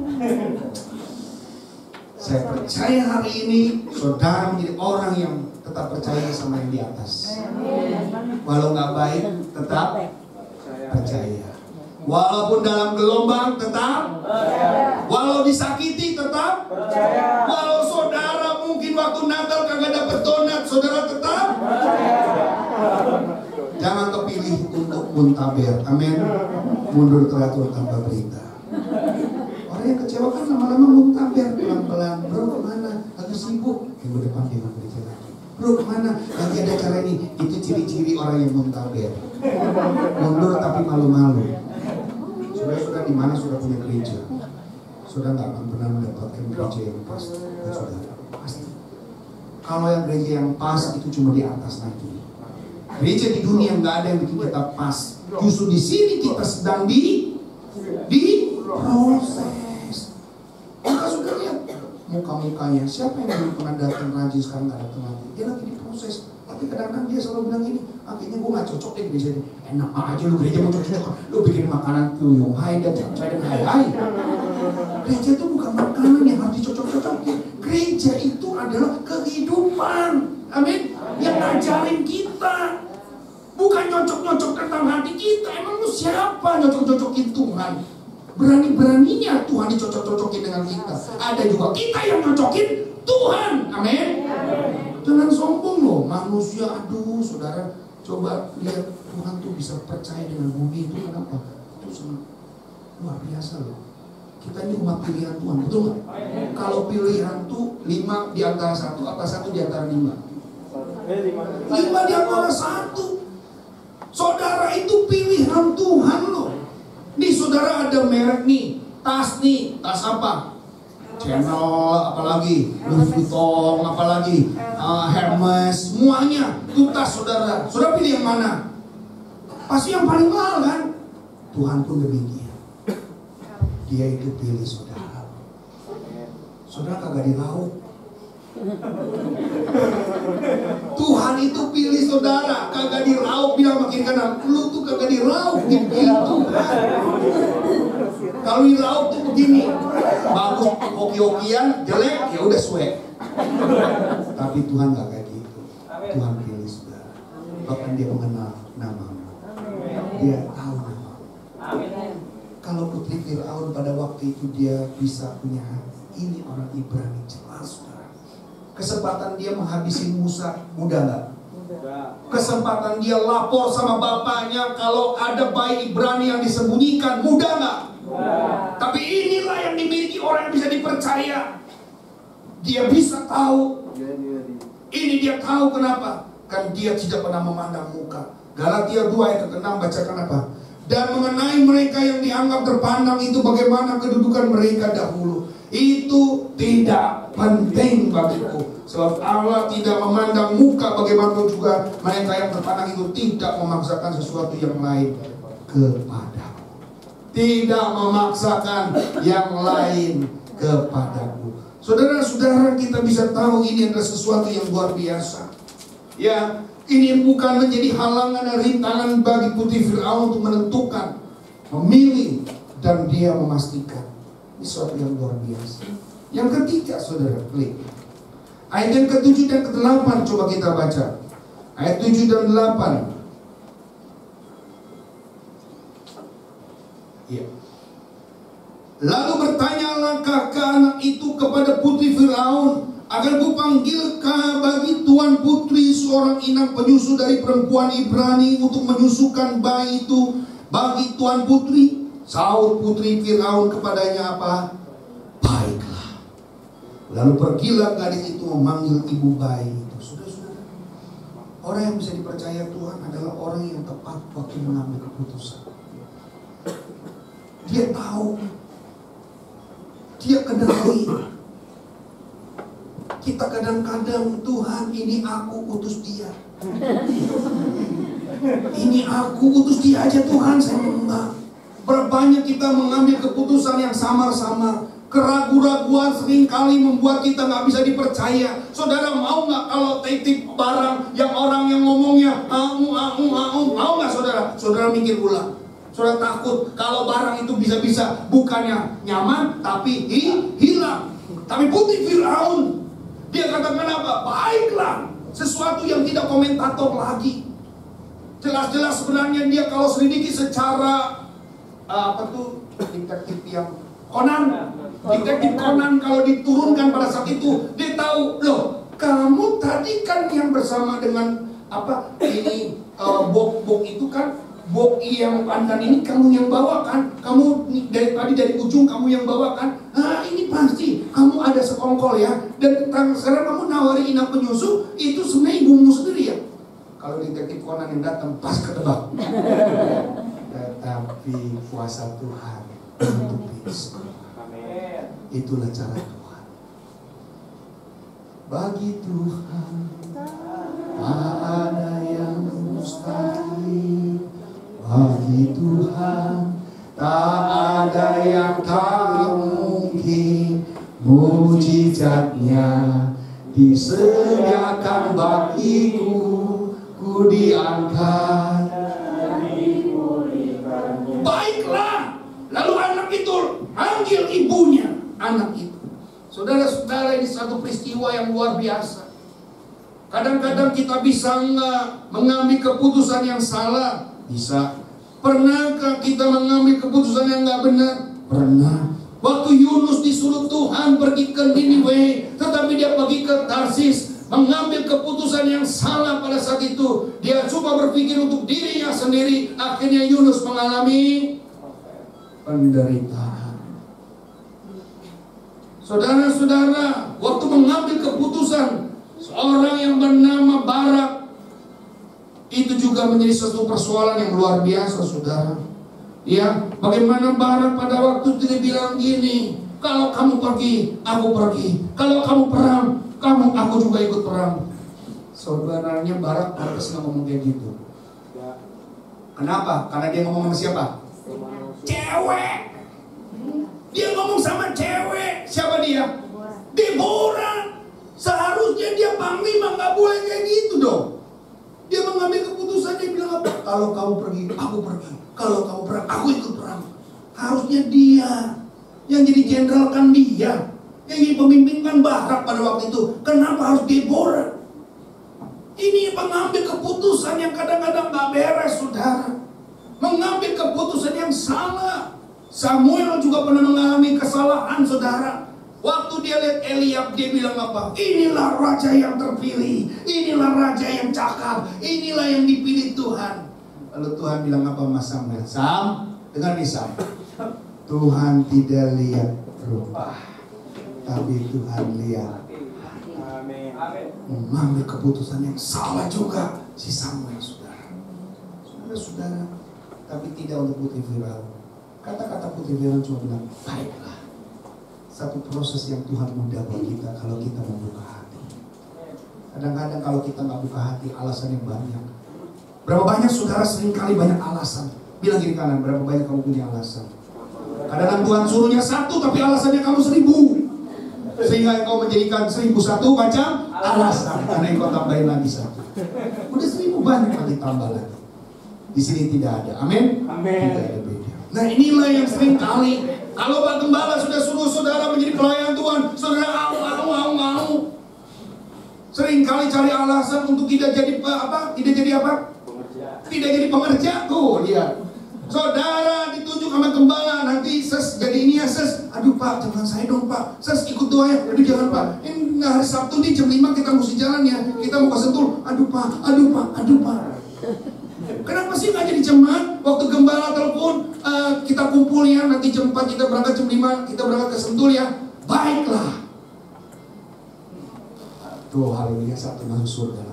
Saya percaya hari ini saudara menjadi orang yang tetap percaya sama yang di atas. Walau nggak baik, tetap percaya. Walaupun dalam gelombang tetap percaya. Walau disakiti tetap percaya. Walau saudara mungkin waktu Natal kagak dapet donat, saudara tetap percaya. Jangan kepilih untuk muntaber. Amin. Mundur teratur tanpa berita. Orang yang kecewa kan lama-lama muntaber, pelan-pelan. Bro kemana? Lagi sibuk. Minggu depan dia mau gereja lagi. Bro kemana? Lagi ada acara ini. Itu ciri-ciri orang yang muntaber. Mundur tapi malu-malu. Saudara-saudara di mana sudah punya gereja, saudara nggak akan pernah mendapatkan gereja yang pas. Saudara pasti Kalau yang gereja yang pas itu cuma di atas nanti. Gereja di dunia nggak ada yang bikin kita pas. Justru di sini kita sedang di di proses. Maka sudah lihat muka-mukanya. Siapa yang dulu pernah datang rajin sekarang nggak datang lagi? Dia lagi di proses. Tapi kadang-kadang dia selalu bilang gini, akhirnya gue nggak cocok deh gereja ini. Enak aja lu gereja mau cocok, lu bikin makanan tuh yang hai dan capcay dan hai-hai. Gereja itu bukan makanan yang harus dicocok-cocokin. Gereja itu adalah kehidupan. Amin. Yang ngajarin kita. Bukan nyocok-nyocok tentang hati kita. Emang lu siapa nyocok-nyocokin Tuhan? Berani-beraninya Tuhan dicocok-cocokin dengan kita. Ada juga kita yang nyocokin Tuhan. Amin. Jangan sombong loh. Manusia, aduh saudara, coba lihat Tuhan tuh bisa percaya dengan bumi itu kenapa? Itu sangat luar biasa loh. Kita ini umat pilihan Tuhan, betul nggak? Kalau pilihan tuh lima di antara satu, apa satu di antara lima? Lima di antara satu. Saudara itu pilihan Tuhan loh. Nih saudara ada merek nih, tas nih, tas apa? Chanel, apalagi Louis Vuitton, apalagi uh, Hermes, semuanya itu tas saudara. Saudara pilih yang mana? Pasti yang paling mahal kan? Tuhan pun demikian. Dia itu pilih saudara. Saudara kagak diraup. Tuhan itu pilih saudara, kagak diraup. Bilang makin kanan, lu tuh kagak diraup gitu. Kalau diraup tuh begini, bagus hoki-hokian, jelek ya udah suek. Tapi Tuhan gak kayak gitu. Tuhan pilih saudara. Bahkan dia mengenal namamu. Dia tahu namamu. Kalau putri Firaun pada waktu itu dia bisa punya hati. Ini orang Ibrani jelas saudara. Kesempatan dia menghabisi Musa mudah gak? Kesempatan dia lapor sama bapaknya kalau ada bayi Ibrani yang disembunyikan mudah gak? Tapi inilah yang dimiliki orang yang bisa dipercaya. Dia bisa tahu. Ini dia tahu kenapa? Kan dia tidak pernah memandang muka. Galatia dua ayat keenam bacakan apa? Dan mengenai mereka yang dianggap terpandang itu bagaimana kedudukan mereka dahulu. Itu tidak penting bagiku. Sebab Allah tidak memandang muka, bagaimana juga mereka yang terpandang itu tidak memaksakan sesuatu yang lain kepadaku. Tidak memaksakan yang lain kepadaku. Saudara-saudara, kita bisa tahu ini adalah sesuatu yang luar biasa. Ya, ini bukan menjadi halangan dan rintangan bagi putri Firaun untuk menentukan, memilih, dan dia memastikan. Ini sesuatu yang luar biasa. Yang ketiga, saudara, klik. Ayat yang ketujuh dan kedelapan coba kita baca. Ayat tujuh dan delapan. Ya. Lalu bertanyalah kakak anak itu kepada putri Firaun, agar ku panggilkah bagi tuan putri seorang inang penyusu dari perempuan Ibrani untuk menyusukan bayi itu bagi tuan putri. Saud putri Firaun kepadanya apa? Baiklah. Lalu pergilah gadis itu memanggil ibu bayi itu. Saudara-saudara, orang yang bisa dipercaya Tuhan adalah orang yang tepat waktu mengambil keputusan. Dia tahu, dia kendali. Kita kadang-kadang, Tuhan ini aku utus dia. Ini aku utus dia aja Tuhan, saya enggak. Berapa banyak kita mengambil keputusan yang samar-samar. Keraguan-raguan seringkali membuat kita nggak bisa dipercaya. Saudara mau nggak kalau titip barang yang orang yang ngomongnya au au au, mau nggak saudara? Saudara mikir ulang. Saudara takut kalau barang itu bisa-bisa bukannya nyaman tapi hi, hilang. Tapi putri Firaun, dia katakan apa? Baiklah, sesuatu yang tidak komentator lagi. Jelas-jelas sebenarnya dia kalau selidiki secara uh, apa tuh detektif yang Conan, detektif Conan kalau diturunkan pada saat itu dia tahu, loh kamu tadi kan yang bersama dengan apa ini uh, bok-bok itu kan. Bok yang pandan ini kamu yang bawa kan? Kamu dari tadi dari ujung kamu yang bawa kan? Nah ini pasti kamu ada sekongkol ya. Dan sekarang kamu nawari inang penyusu itu sebenarnya ibumu sendiri ya. Kalau detektif Conan yang datang pas ketebak. Tetapi kuasa Tuhan untuk bisa. Itulah cara Tuhan. Bagi Tuhan tak ada yang mustahil. Bagi Tuhan tak ada yang tak mungkin. Mujizatnya disediakan bagiku, ku diangkat. Baiklah, lalu anak itu panggil ibunya. Anak itu, saudara-saudara, ini satu peristiwa yang luar biasa. Kadang-kadang kita bisa enggak mengambil keputusan yang salah? Bisa. Pernahkah kita mengambil keputusan yang enggak benar? Pernah. Waktu Yunus disuruh Tuhan pergi ke Niniwe, tetapi dia pergi ke Tarsis, mengambil keputusan yang salah pada saat itu. Dia coba berpikir untuk dirinya sendiri. Akhirnya Yunus mengalami penderitaan. Saudara-saudara, waktu mengambil keputusan, seorang yang bernama Barak, itu juga menjadi suatu persoalan yang luar biasa, saudara. Ya, bagaimana Barak pada waktu itu dia bilang gini, kalau kamu pergi, aku pergi. Kalau kamu perang, kamu aku juga ikut perang. Saudaranya Barak harus nggak ngomong kayak gitu. Kenapa? Karena dia ngomong sama siapa? Cewek. Dia ngomong sama cewek. Siapa dia? Deborah. Seharusnya dia panglima, nggak boleh kayak gitu dong. Dia mengambil keputusan, dia bilang apa? Kalau kamu pergi, aku pergi. Kalau kamu perang, aku ikut perang. Harusnya dia yang jadi jenderal, kan dia yang jadi pemimpin, kan Barak pada waktu itu. Kenapa harus Deborah? Ini pengambil keputusan yang kadang-kadang gak beres, saudara. Mengambil keputusan yang salah. Samuel juga pernah mengalami kesalahan, saudara. Waktu dia lihat Eliab, dia bilang apa? Inilah raja yang terpilih. Inilah raja yang cakap. Inilah yang dipilih Tuhan. Lalu Tuhan bilang apa sama Samuel? Sam, dengar nih Sam. Tuhan tidak lihat rupa, tapi Tuhan lihat. Mengambil keputusan yang salah juga si Samuel, saudara. Saudara-saudara, tapi tidak untuk putri Firaun. Kata-kata putri Firaun cuma bilang, baiklah. Satu proses yang Tuhan mudah buat kita kalau kita membuka hati. Kadang-kadang kalau kita nggak buka hati, alasannya banyak. Berapa banyak saudara sering kali banyak alasan. Bilang kiri kanan, berapa banyak kamu punya alasan. Kadang-kadang Tuhan suruhnya satu, tapi alasannya kamu seribu. Sehingga engkau menjadikan seribu satu macam alasan. Karena engkau tambahin lagi satu. Udah seribu banyak lagi tambah lagi. Di sini tidak ada. Amin. Tidak ada beda. Nah inilah yang sering kali, kalau Pak Gembala sudah suruh saudara menjadi pelayan Tuhan, saudara au, au, au, au. Sering kali cari alasan untuk tidak jadi apa? Tidak jadi apa? Tidak jadi pengerja. Tuh lihat. Saudara ditunjuk sama gembala, nanti ses jadi ini ya ses. Aduh Pak, jangan saya dong Pak. Ses ikut doa ya. Aduh jangan Pak. Ini hari Sabtu nih jam lima kita mesti jalan ya. Kita mau ke Sentul. Aduh Pak, aduh Pak, aduh Pak. Kenapa sih nggak jadi jemaat? Waktu gembala telepon, uh, kita kumpul ya. Nanti jam empat kita berangkat, jam lima kita berangkat ke Sentul ya. Baiklah. Tuh haleluya, satu masuk surga.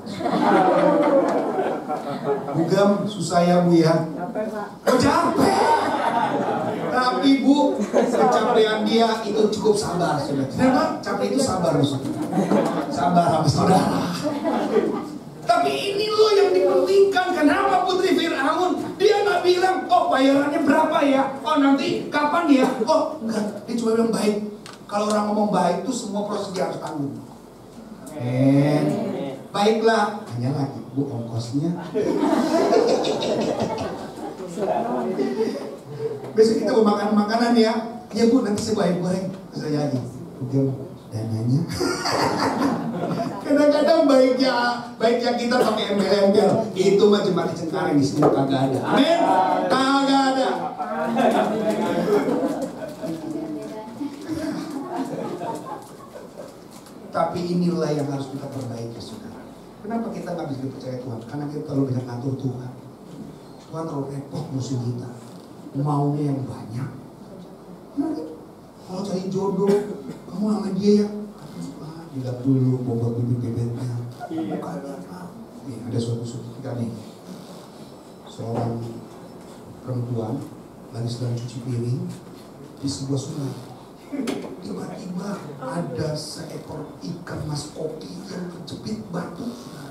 Bugam susah ya Bu ya. Oh capek. Tapi Bu, kecapean dia itu cukup sabar sudah. Kenapa? Capek itu sabar maksudnya. Sabar sama saudara. Tapi ini loh yang dipentingkan. Kenapa Putri Firaun? Dia nggak bilang, oh bayarannya berapa ya? Oh nanti kapan ya? Oh enggak, dia cuma bilang baik. Kalau orang ngomong baik itu semua proses dia harus tanggung. Eh, baiklah, hanya lagi Bu ongkosnya. Besok kita mau makan makanan ya. Ya Bu, nanti saya bayar goreng. Saya aja. Udah dananya. Kadang-kadang baiknya, baiknya kita pakai embel-embel. Itu mah cuma dicengkarin, di sini kagak ada. Amin. Kagak ada. Tapi inilah yang harus kita perbaiki, saudara. Kenapa kita nggak bisa percaya Tuhan? Karena kita terlalu banyak ngatur Tuhan. Tuhan terlalu repot musuh kita. Maunya yang banyak. Kalau cari jodoh, kamu sama dia ya. Ah, dilihat dulu bobot bibit-bibitnya. Bukannya apa? Nih ada suatu ketika nih, seorang perempuan lagi sedang cuci piring di sebuah sungai. Tiba-tiba ada seekor ikan mas koki yang terjepit batu.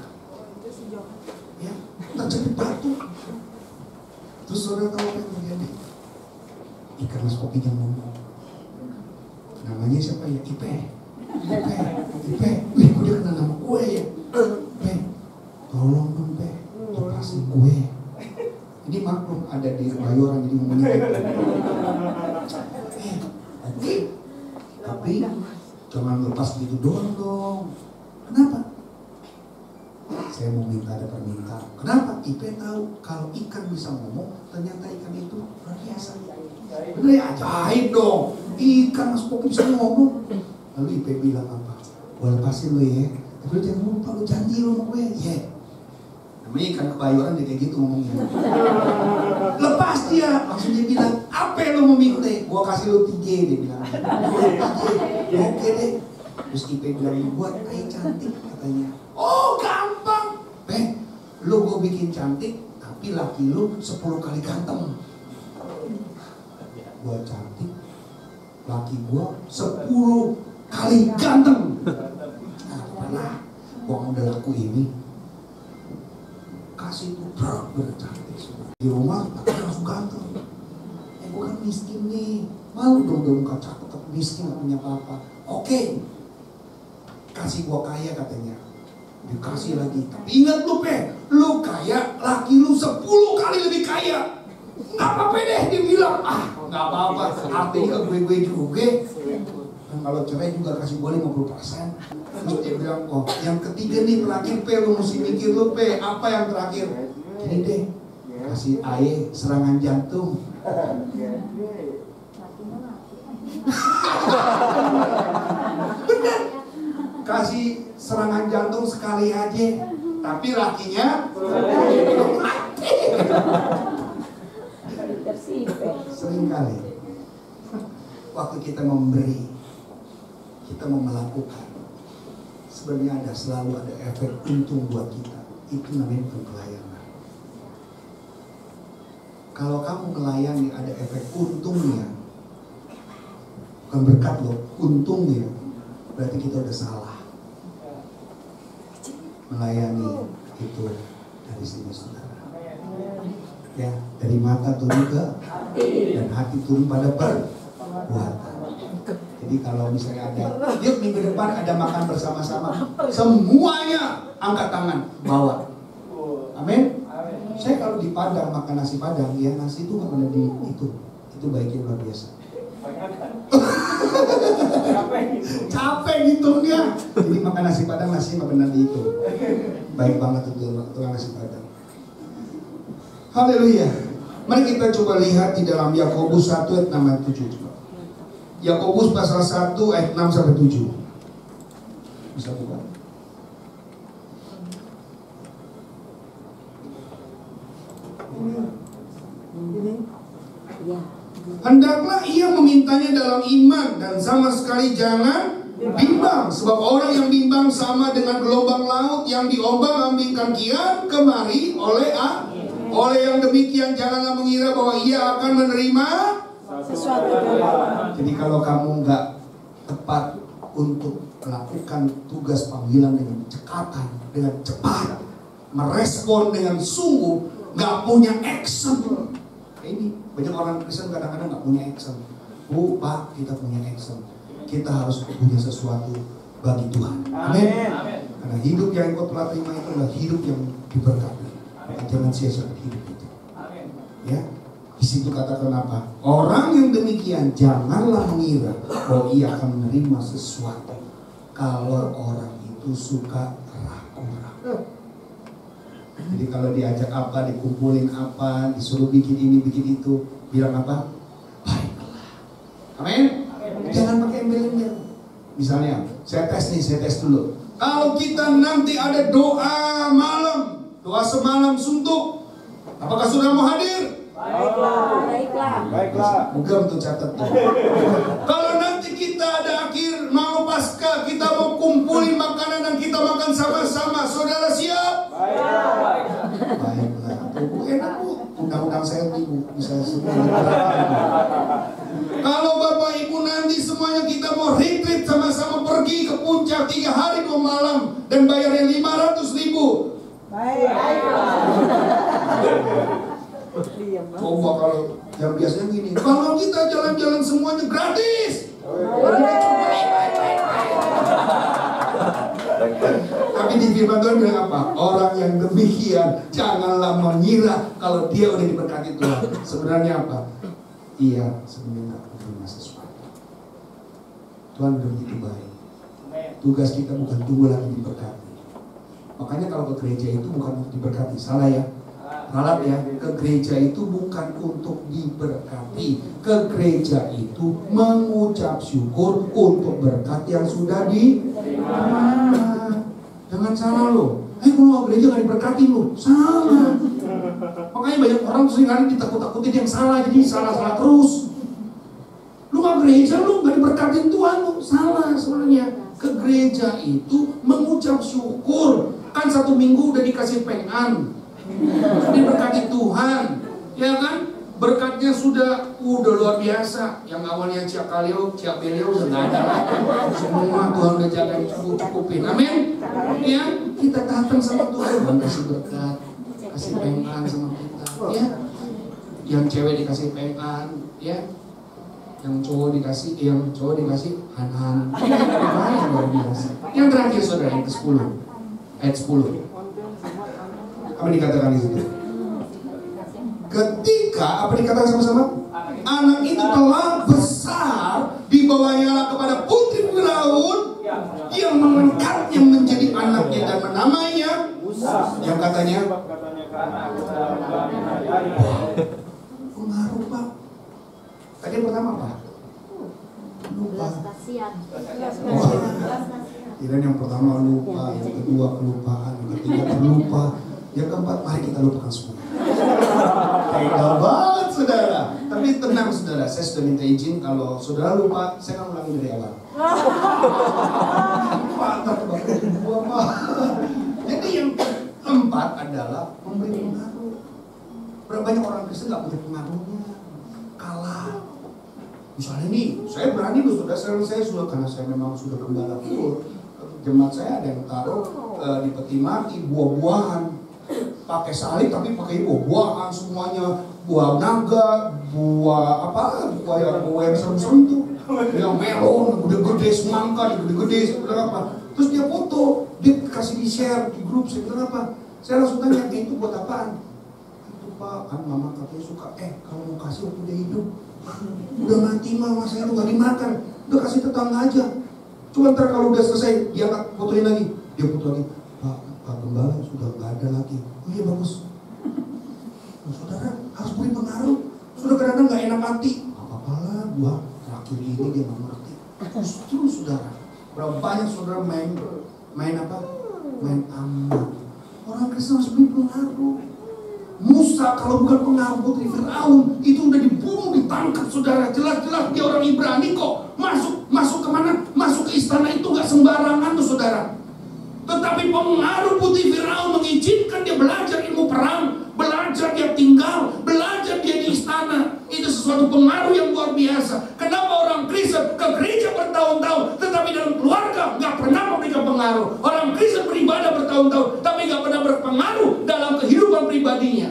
Ya, terjepit batu. Terus saudara tahu apa yang terjadi? Ikan mas koki yang ngomong. Namanya siapa ya? Ipe. Ipe. Ipe. Wih, kok dia kenal nama gue ya? Ipe. Tolong dong, Pe. Lepasin gue. Ini maklum ada di Bayoran jadi ngomongnya gitu. Eh, oke. Tapi jangan lepas gitu doang dong. Kenapa? Saya mau minta ada permintaan. Kenapa? Ipe tahu kalau ikan bisa ngomong, ternyata ikan itu luar biasa. Bener ya, ajaib dong. Ikan mas koki bisa ngomong. Lalu Ipe bilang apa? Gue lepasin lo ya. Tapi lu jangan lupa, lu janji lo sama gue. Ya. Yeah. Namanya ikan kebayoran dia kayak gitu ngomongnya. Lepas dia, langsung dia bilang, apa yang lo mau minta? Gue kasih lo tiga, dia bilang. Oke deh. Terus Ipe bilang, buat kayak cantik katanya. Oh gampang. Eh, lo gue bikin cantik, tapi laki lo sepuluh kali ganteng. Gue cantik, laki gue sepuluh kali ganteng. Nah, pernah gue udah laku ini, kasih tuh berat berat cantik semua. Di rumah, tapi langsung ganteng. Eh, gue kan miskin nih, malu dong dong kaca tetap miskin gak punya apa-apa. Oke, kasih gue kaya katanya. Dikasih lagi, tapi ingat lu Pe, lu kaya, laki lu sepuluh kali lebih kaya. Gak apa-apa deh, dia bilang, ah gak apa-apa, artinya ke gue-gue juga. Dan kalau cerai juga kasih gue lima puluh persen. Terus dia bilang, oh yang ketiga nih terakhir Pe, lu mesti mikir lu Pe, apa yang terakhir? Gini deh, kasih aye serangan jantung. Bener, kasih serangan jantung sekali aja, tapi lakinya mati. Sering kali waktu kita memberi, kita mau melakukan, sebenarnya ada selalu ada efek untung buat kita. Itu namanya pelayanan. Kalau kamu melayani ada efek untungnya, bukan berkat loh, untungnya, berarti kita udah salah. Melayani itu dari sini saudara. Ya, dari mata turun ke dan hati turun pada perbuatan. Jadi kalau misalnya ada, yuk minggu depan ada makan bersama-sama, semuanya angkat tangan, bawa. Amin. Saya kalau di Padang makan nasi Padang, ya nasi itu nggak pernah di itu, itu baiknya luar biasa. Capek ngitungnya. Jadi makan nasi Padang, nasi nggak pernah dihitung. Baik banget itu tukang nasi Padang. Haleluya. Mari kita coba lihat di dalam Yakobus satu ayat enam sampai tujuh. Yakobus pasal satu ayat enam sampai tujuh. Bisa buka? Hendaklah ia memintanya dalam iman dan sama sekali jangan bimbang, sebab orang yang bimbang sama dengan gelombang laut yang diombang-ambingkan kian kemari oleh a oleh yang demikian janganlah mengira bahwa ia akan menerima sesuatu. Jadi kalau kamu nggak tepat untuk melakukan tugas panggilan dengan cekatan, dengan cepat, merespon dengan sungguh, nggak punya action. Ini banyak orang Kristen kadang-kadang nggak punya action. Bu, Pak, kita punya action. Kita harus punya sesuatu bagi Tuhan. Amin. Karena hidup yang engkau telah terima itu adalah hidup yang diberkati. Jangan sia-sia hidup itu. Ya, di situ katakan apa? Orang yang demikian janganlah mengira bahwa ia akan menerima sesuatu. Kalau orang itu suka ragu-ragu. Jadi kalau diajak apa, dikumpulin apa, disuruh bikin ini, bikin itu, bilang apa? Baiklah. Amin. Jangan pakai embel-embel. Misalnya, saya tes nih, saya tes dulu. Kalau kita nanti ada doa malam, doa semalam suntuk, apakah saudara mau hadir? Baiklah, baiklah. Baiklah. Bukan untuk catat. Kalau nanti kita ada akhir mau pasca, kita mau kumpulin makanan dan kita makan sama-sama, saudara siap? Baiklah. Baiklah. Bu, enak bu. Undang-undang saya ibu bisa semua. Kalau bapak ibu nanti semuanya kita mau retreat, sama-sama pergi ke puncak tiga hari dua malam dan bayarnya lima ratus ribu. Baik. Coba kalau yang biasanya gini, kalau kita jalan-jalan semuanya gratis. Tapi di firman Tuhan bilang apa? Orang yang demikian janganlah mengira kalau dia udah diberkati Tuhan. Sebenarnya apa? Iya, sebenarnya nggak menerima sesuatu. Tuhan udah begitu baik. Tugas kita bukan tunggu lagi diberkati. Makanya kalau ke gereja itu bukan untuk diberkati, salah ya. Salah ya, ke gereja itu bukan untuk diberkati. Ke gereja itu mengucap syukur untuk berkat yang sudah diterima. Jangan salah loh. Eh kalau gereja gak diberkati loh, salah. Makanya banyak orang seringkali ditakut-takutin yang salah, jadi salah-salah terus. Lu gak gereja, lu gak diberkatin Tuhan, lu salah sebenarnya. Ke gereja itu mengucap syukur. Kan satu minggu udah dikasih pengan, diberkati Tuhan, ya kan? Berkatnya sudah udah luar biasa. Yang awalnya Ciak Kaleo, Ciak Beleo udah nggak ada lagi. Semua Tuhan udah jagain, cukup cukupin. Amin. Ya, kita datang sama Tuhan, Tuhan kasih berkat, kasih pengan sama kita. Ya, yang cewek dikasih pengan, ya. Yang cowok dikasih, yang cowok dikasih han-han. Yang luar biasa. Yang terakhir saudara, yang ke sepuluh, ayat sepuluh. Apa dikatakan di situ? Ketika apa dikatakan sama-sama? Anak itu telah besar dibawanya Allah kepada putri Firaun yang mengangkatnya menjadi anaknya dan menamainya Musa. Yang katanya pengaruh Pak. Tadi yang pertama apa? Lupa. Kirain yang pertama lupa, yang kedua kelupaan, yang ketiga terlupa. Yang keempat, mari kita lupakan semua. Tega banget saudara. Tapi tenang saudara, saya sudah minta izin kalau saudara lupa, saya akan ulangi dari awal. Pak, kedua Pak. Jadi yang keempat adalah memberi pengaruh. Berapa banyak orang Kristen nggak punya pengaruhnya, kalah. Misalnya nih, saya berani loh saudara, saya, saya sudah karena saya memang sudah gembala full. Jemaat saya ada yang taruh uh, di peti mati buah-buahan. Pakai salib tapi pakai buah-buahan semuanya, buah naga, buah apa, buah yang buah yang serem-serem tuh, yang melon, gede-gede, semangka, gede-gede, sebenarnya apa? Terus dia foto, dia kasih di share di grup, sebenarnya apa? Saya langsung tanya, itu buat apaan? Itu Pak, kan mama katanya suka, eh kalau mau kasih waktu dia hidup, udah mati mama saya itu gak dimakan, udah kasih tetangga aja. Cuma ntar kalau udah selesai, dia angkat fotoin lagi, dia foto lagi. Pak Gembala sudah nggak ada lagi. Oh iya bagus. Nah, saudara harus beri pengaruh. Sudah kadang-kadang nggak enak hati. Apa-apa lah, buah terakhir ini dia nggak ngerti. Justru saudara, berapa banyak saudara main main apa? Main aman. Orang Kristen harus beri pengaruh. Musa kalau bukan pengaruh putri Firaun itu udah dibunuh, ditangkap saudara. Jelas-jelas dia orang Ibrani kok. Masuk masuk kemana? Masuk ke istana itu nggak sembarangan tuh saudara. Tetapi pengaruh putri Firaun mengizinkan dia belajar ilmu perang, belajar dia tinggal, belajar dia di istana. Itu sesuatu pengaruh yang luar biasa. Kenapa orang Kristen ke gereja bertahun-tahun, tetapi dalam keluarga nggak pernah memberikan pengaruh? Orang Kristen beribadah bertahun-tahun, tapi nggak pernah berpengaruh dalam kehidupan pribadinya.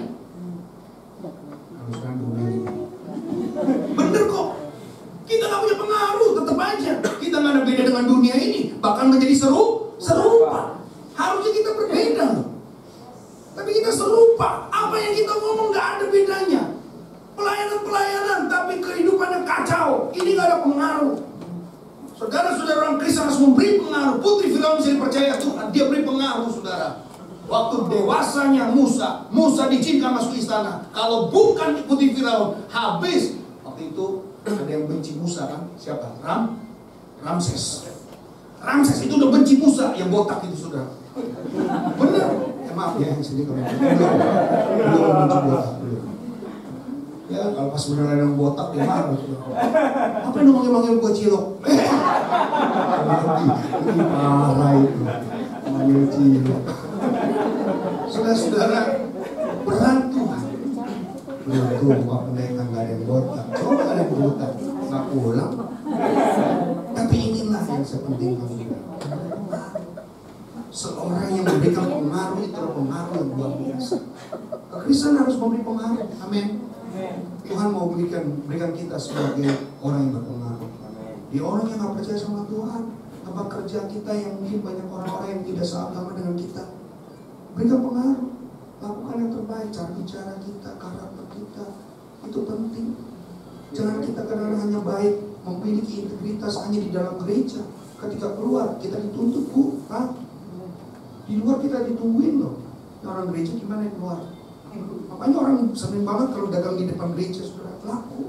Bener kok. Kita nggak punya pengaruh, tetap aja. Kita nggak ada beda dengan dunia ini, bahkan menjadi seru. Serupa. Harusnya kita berbeda loh. Tapi kita serupa. Apa yang kita ngomong gak ada bedanya. Pelayanan-pelayanan tapi kehidupannya kacau. Ini gak ada pengaruh. Saudara-saudara orang Kristen harus memberi pengaruh. Putri Firaun bisa dipercaya Tuhan, dia beri pengaruh saudara. Waktu dewasanya Musa, Musa diizinkan masuk istana. Kalau bukan putri Firaun, habis. Waktu itu ada yang benci Musa kan? Siapa? Ram? Ramses. Ramses itu udah benci Musa, yang botak itu saudara. Bener. Ya maaf ya, yang sini kalau belum belum benci botak. Ya kalau pas beneran yang botak dia marah. Apa yang manggil-manggil gua cilok? Ini marah itu. Manggil cilok. Saudara-saudara, berat Tuhan. Beruntung Pak Pendeta nggak ada yang botak. Coba ada yang botak, nggak pulang. Tapi mementingkan kita. Seorang yang memberikan pengaruh itu adalah pengaruh yang luar biasa. Kekristenan harus memberi pengaruh. Amin. Tuhan mau berikan berikan kita sebagai orang yang berpengaruh. Di orang yang nggak percaya sama Tuhan, tempat kerja kita yang mungkin banyak orang-orang yang tidak seagama dengan kita, berikan pengaruh. Lakukan yang terbaik, cara bicara kita, karakter kita, itu penting. Jangan kita kadang-kadang hanya baik, memiliki integritas hanya di dalam gereja. Ketika keluar, kita dituntut, Bu, Pak. Di luar kita ditungguin loh. Orang gereja gimana yang keluar? Makanya orang sering banget kalau dagang di depan gereja sudah laku.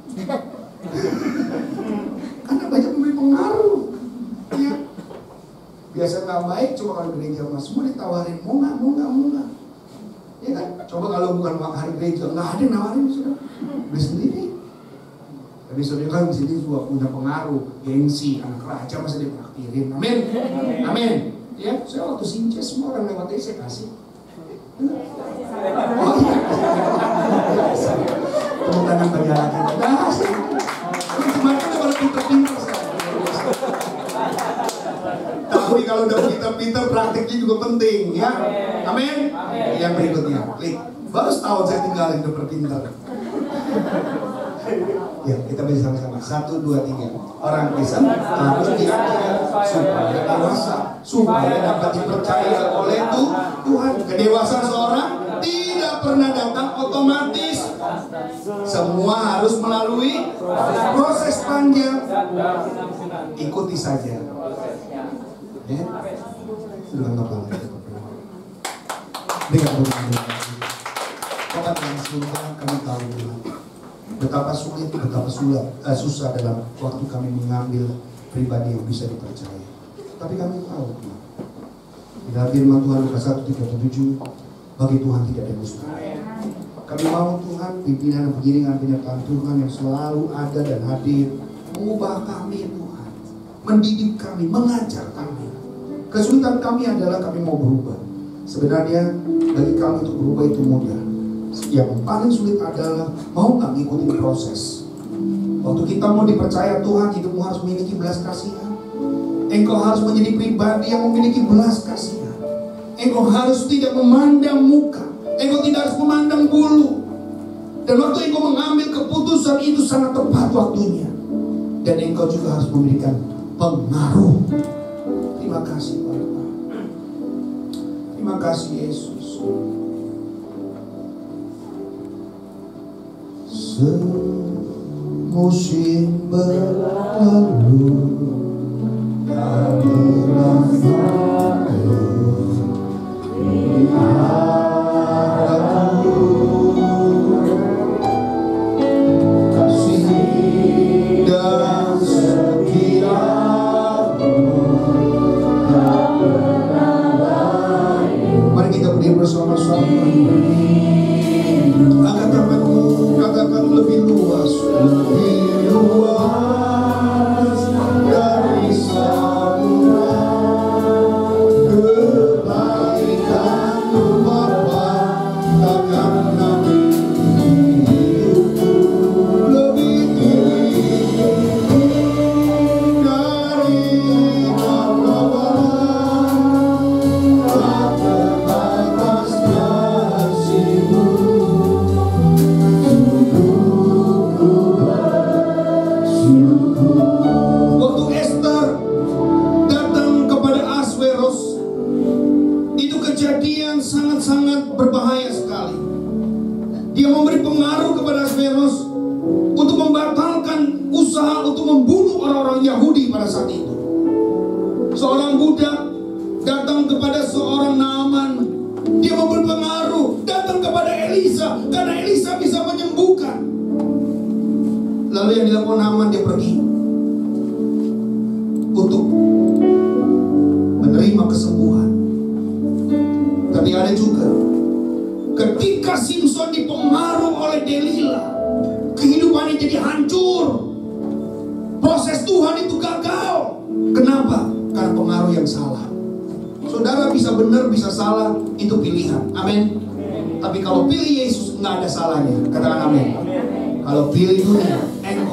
Karena banyak memberi pengaruh. Ya. Biasa nggak baik, coba kalau gereja mas, semua ditawarin, mau nggak, mau nggak, mau nggak. Ya kan? Coba kalau bukan hari gereja, nggak ada yang nawarin sudah. Beli sendiri. Tapi saudara kan di sini juga punya pengaruh, gengsi, anak raja masa dipraktirin. Amin. Amin. Ya, saya waktu sinces semua orang lewat saya kasih. Oh iya. Tepuk tangan bagi anak kita. Dah, semakin kalau pintar-pintar saya. Tapi kalau udah pintar-pintar, praktiknya juga penting, ya. Amin. Yang berikutnya, klik. Baru setahun saya tinggalin udah berpintar. Ya, kita bisa sama-sama. Satu, dua, tiga. Orang Kristen harus diajar supaya dewasa, supaya dapat dipercaya oleh Tuhan. Kedewasaan seorang tidak pernah datang otomatis. Semua harus melalui proses panjang. Ikuti saja. Ya, dengan kepala. Dengan kepala. Bapak dan Saudara, kami tahu betapa sulit, betapa sulit, uh, susah dalam waktu kami mengambil pribadi yang bisa dipercaya. Tapi kami tahu, di dalam firman Tuhan Lukas satu tiga puluh tujuh, bagi Tuhan tidak ada mustahil. Kami mau Tuhan, pimpinan dan pengiringan penyertaan Tuhan yang selalu ada dan hadir, mengubah kami Tuhan, mendidik kami, mengajar kami. Kesulitan kami adalah kami mau berubah. Sebenarnya bagi kami untuk berubah itu mudah. Yang paling sulit adalah mau nggak ngikutin proses. Waktu kita mau dipercaya Tuhan, hidupmu harus memiliki belas kasihan. Engkau harus menjadi pribadi yang memiliki belas kasihan. Engkau harus tidak memandang muka. Engkau tidak harus memandang bulu. Dan waktu engkau mengambil keputusan itu sangat tepat waktunya. Dan engkau juga harus memberikan pengaruh. Terima kasih Bapak. Terima kasih Yesus. Semusim berlalu, kami rasakan di hadapanmu, kasih dan setiamu tak pernah layu. Mari kita berdiri bersama-sama. Katakan lebih luas, lebih luas dari samudra. Kebaikan-Mu Bapa takkan nabi hidupku lebih tinggi dari mana-mana. Tak terbatas kasih-Mu. Waktu Esther datang kepada Ahasveros, itu kejadian sangat-sangat berbahaya sekali. Dia memberi pengaruh kepada Ahasveros untuk membatalkan usaha untuk membunuh orang-orang Yahudi pada saat itu. Seorang budak datang kepada seorang Naaman. Dia memberi pengaruh, datang kepada Elisa, karena Elisa bisa menyembuhkan. Lalu yang dilakukan Naaman, dia pergi untuk menerima kesembuhan. Tapi ada juga ketika Simson dipengaruhi oleh Delila, kehidupannya jadi hancur. Proses Tuhan itu gagal. Kenapa? Karena pengaruh yang salah. Saudara bisa benar, bisa salah, itu pilihan. Amin. Tapi kalau pilih Yesus, nggak ada salahnya. Katakan amin. Kalau pilih dunia, engkau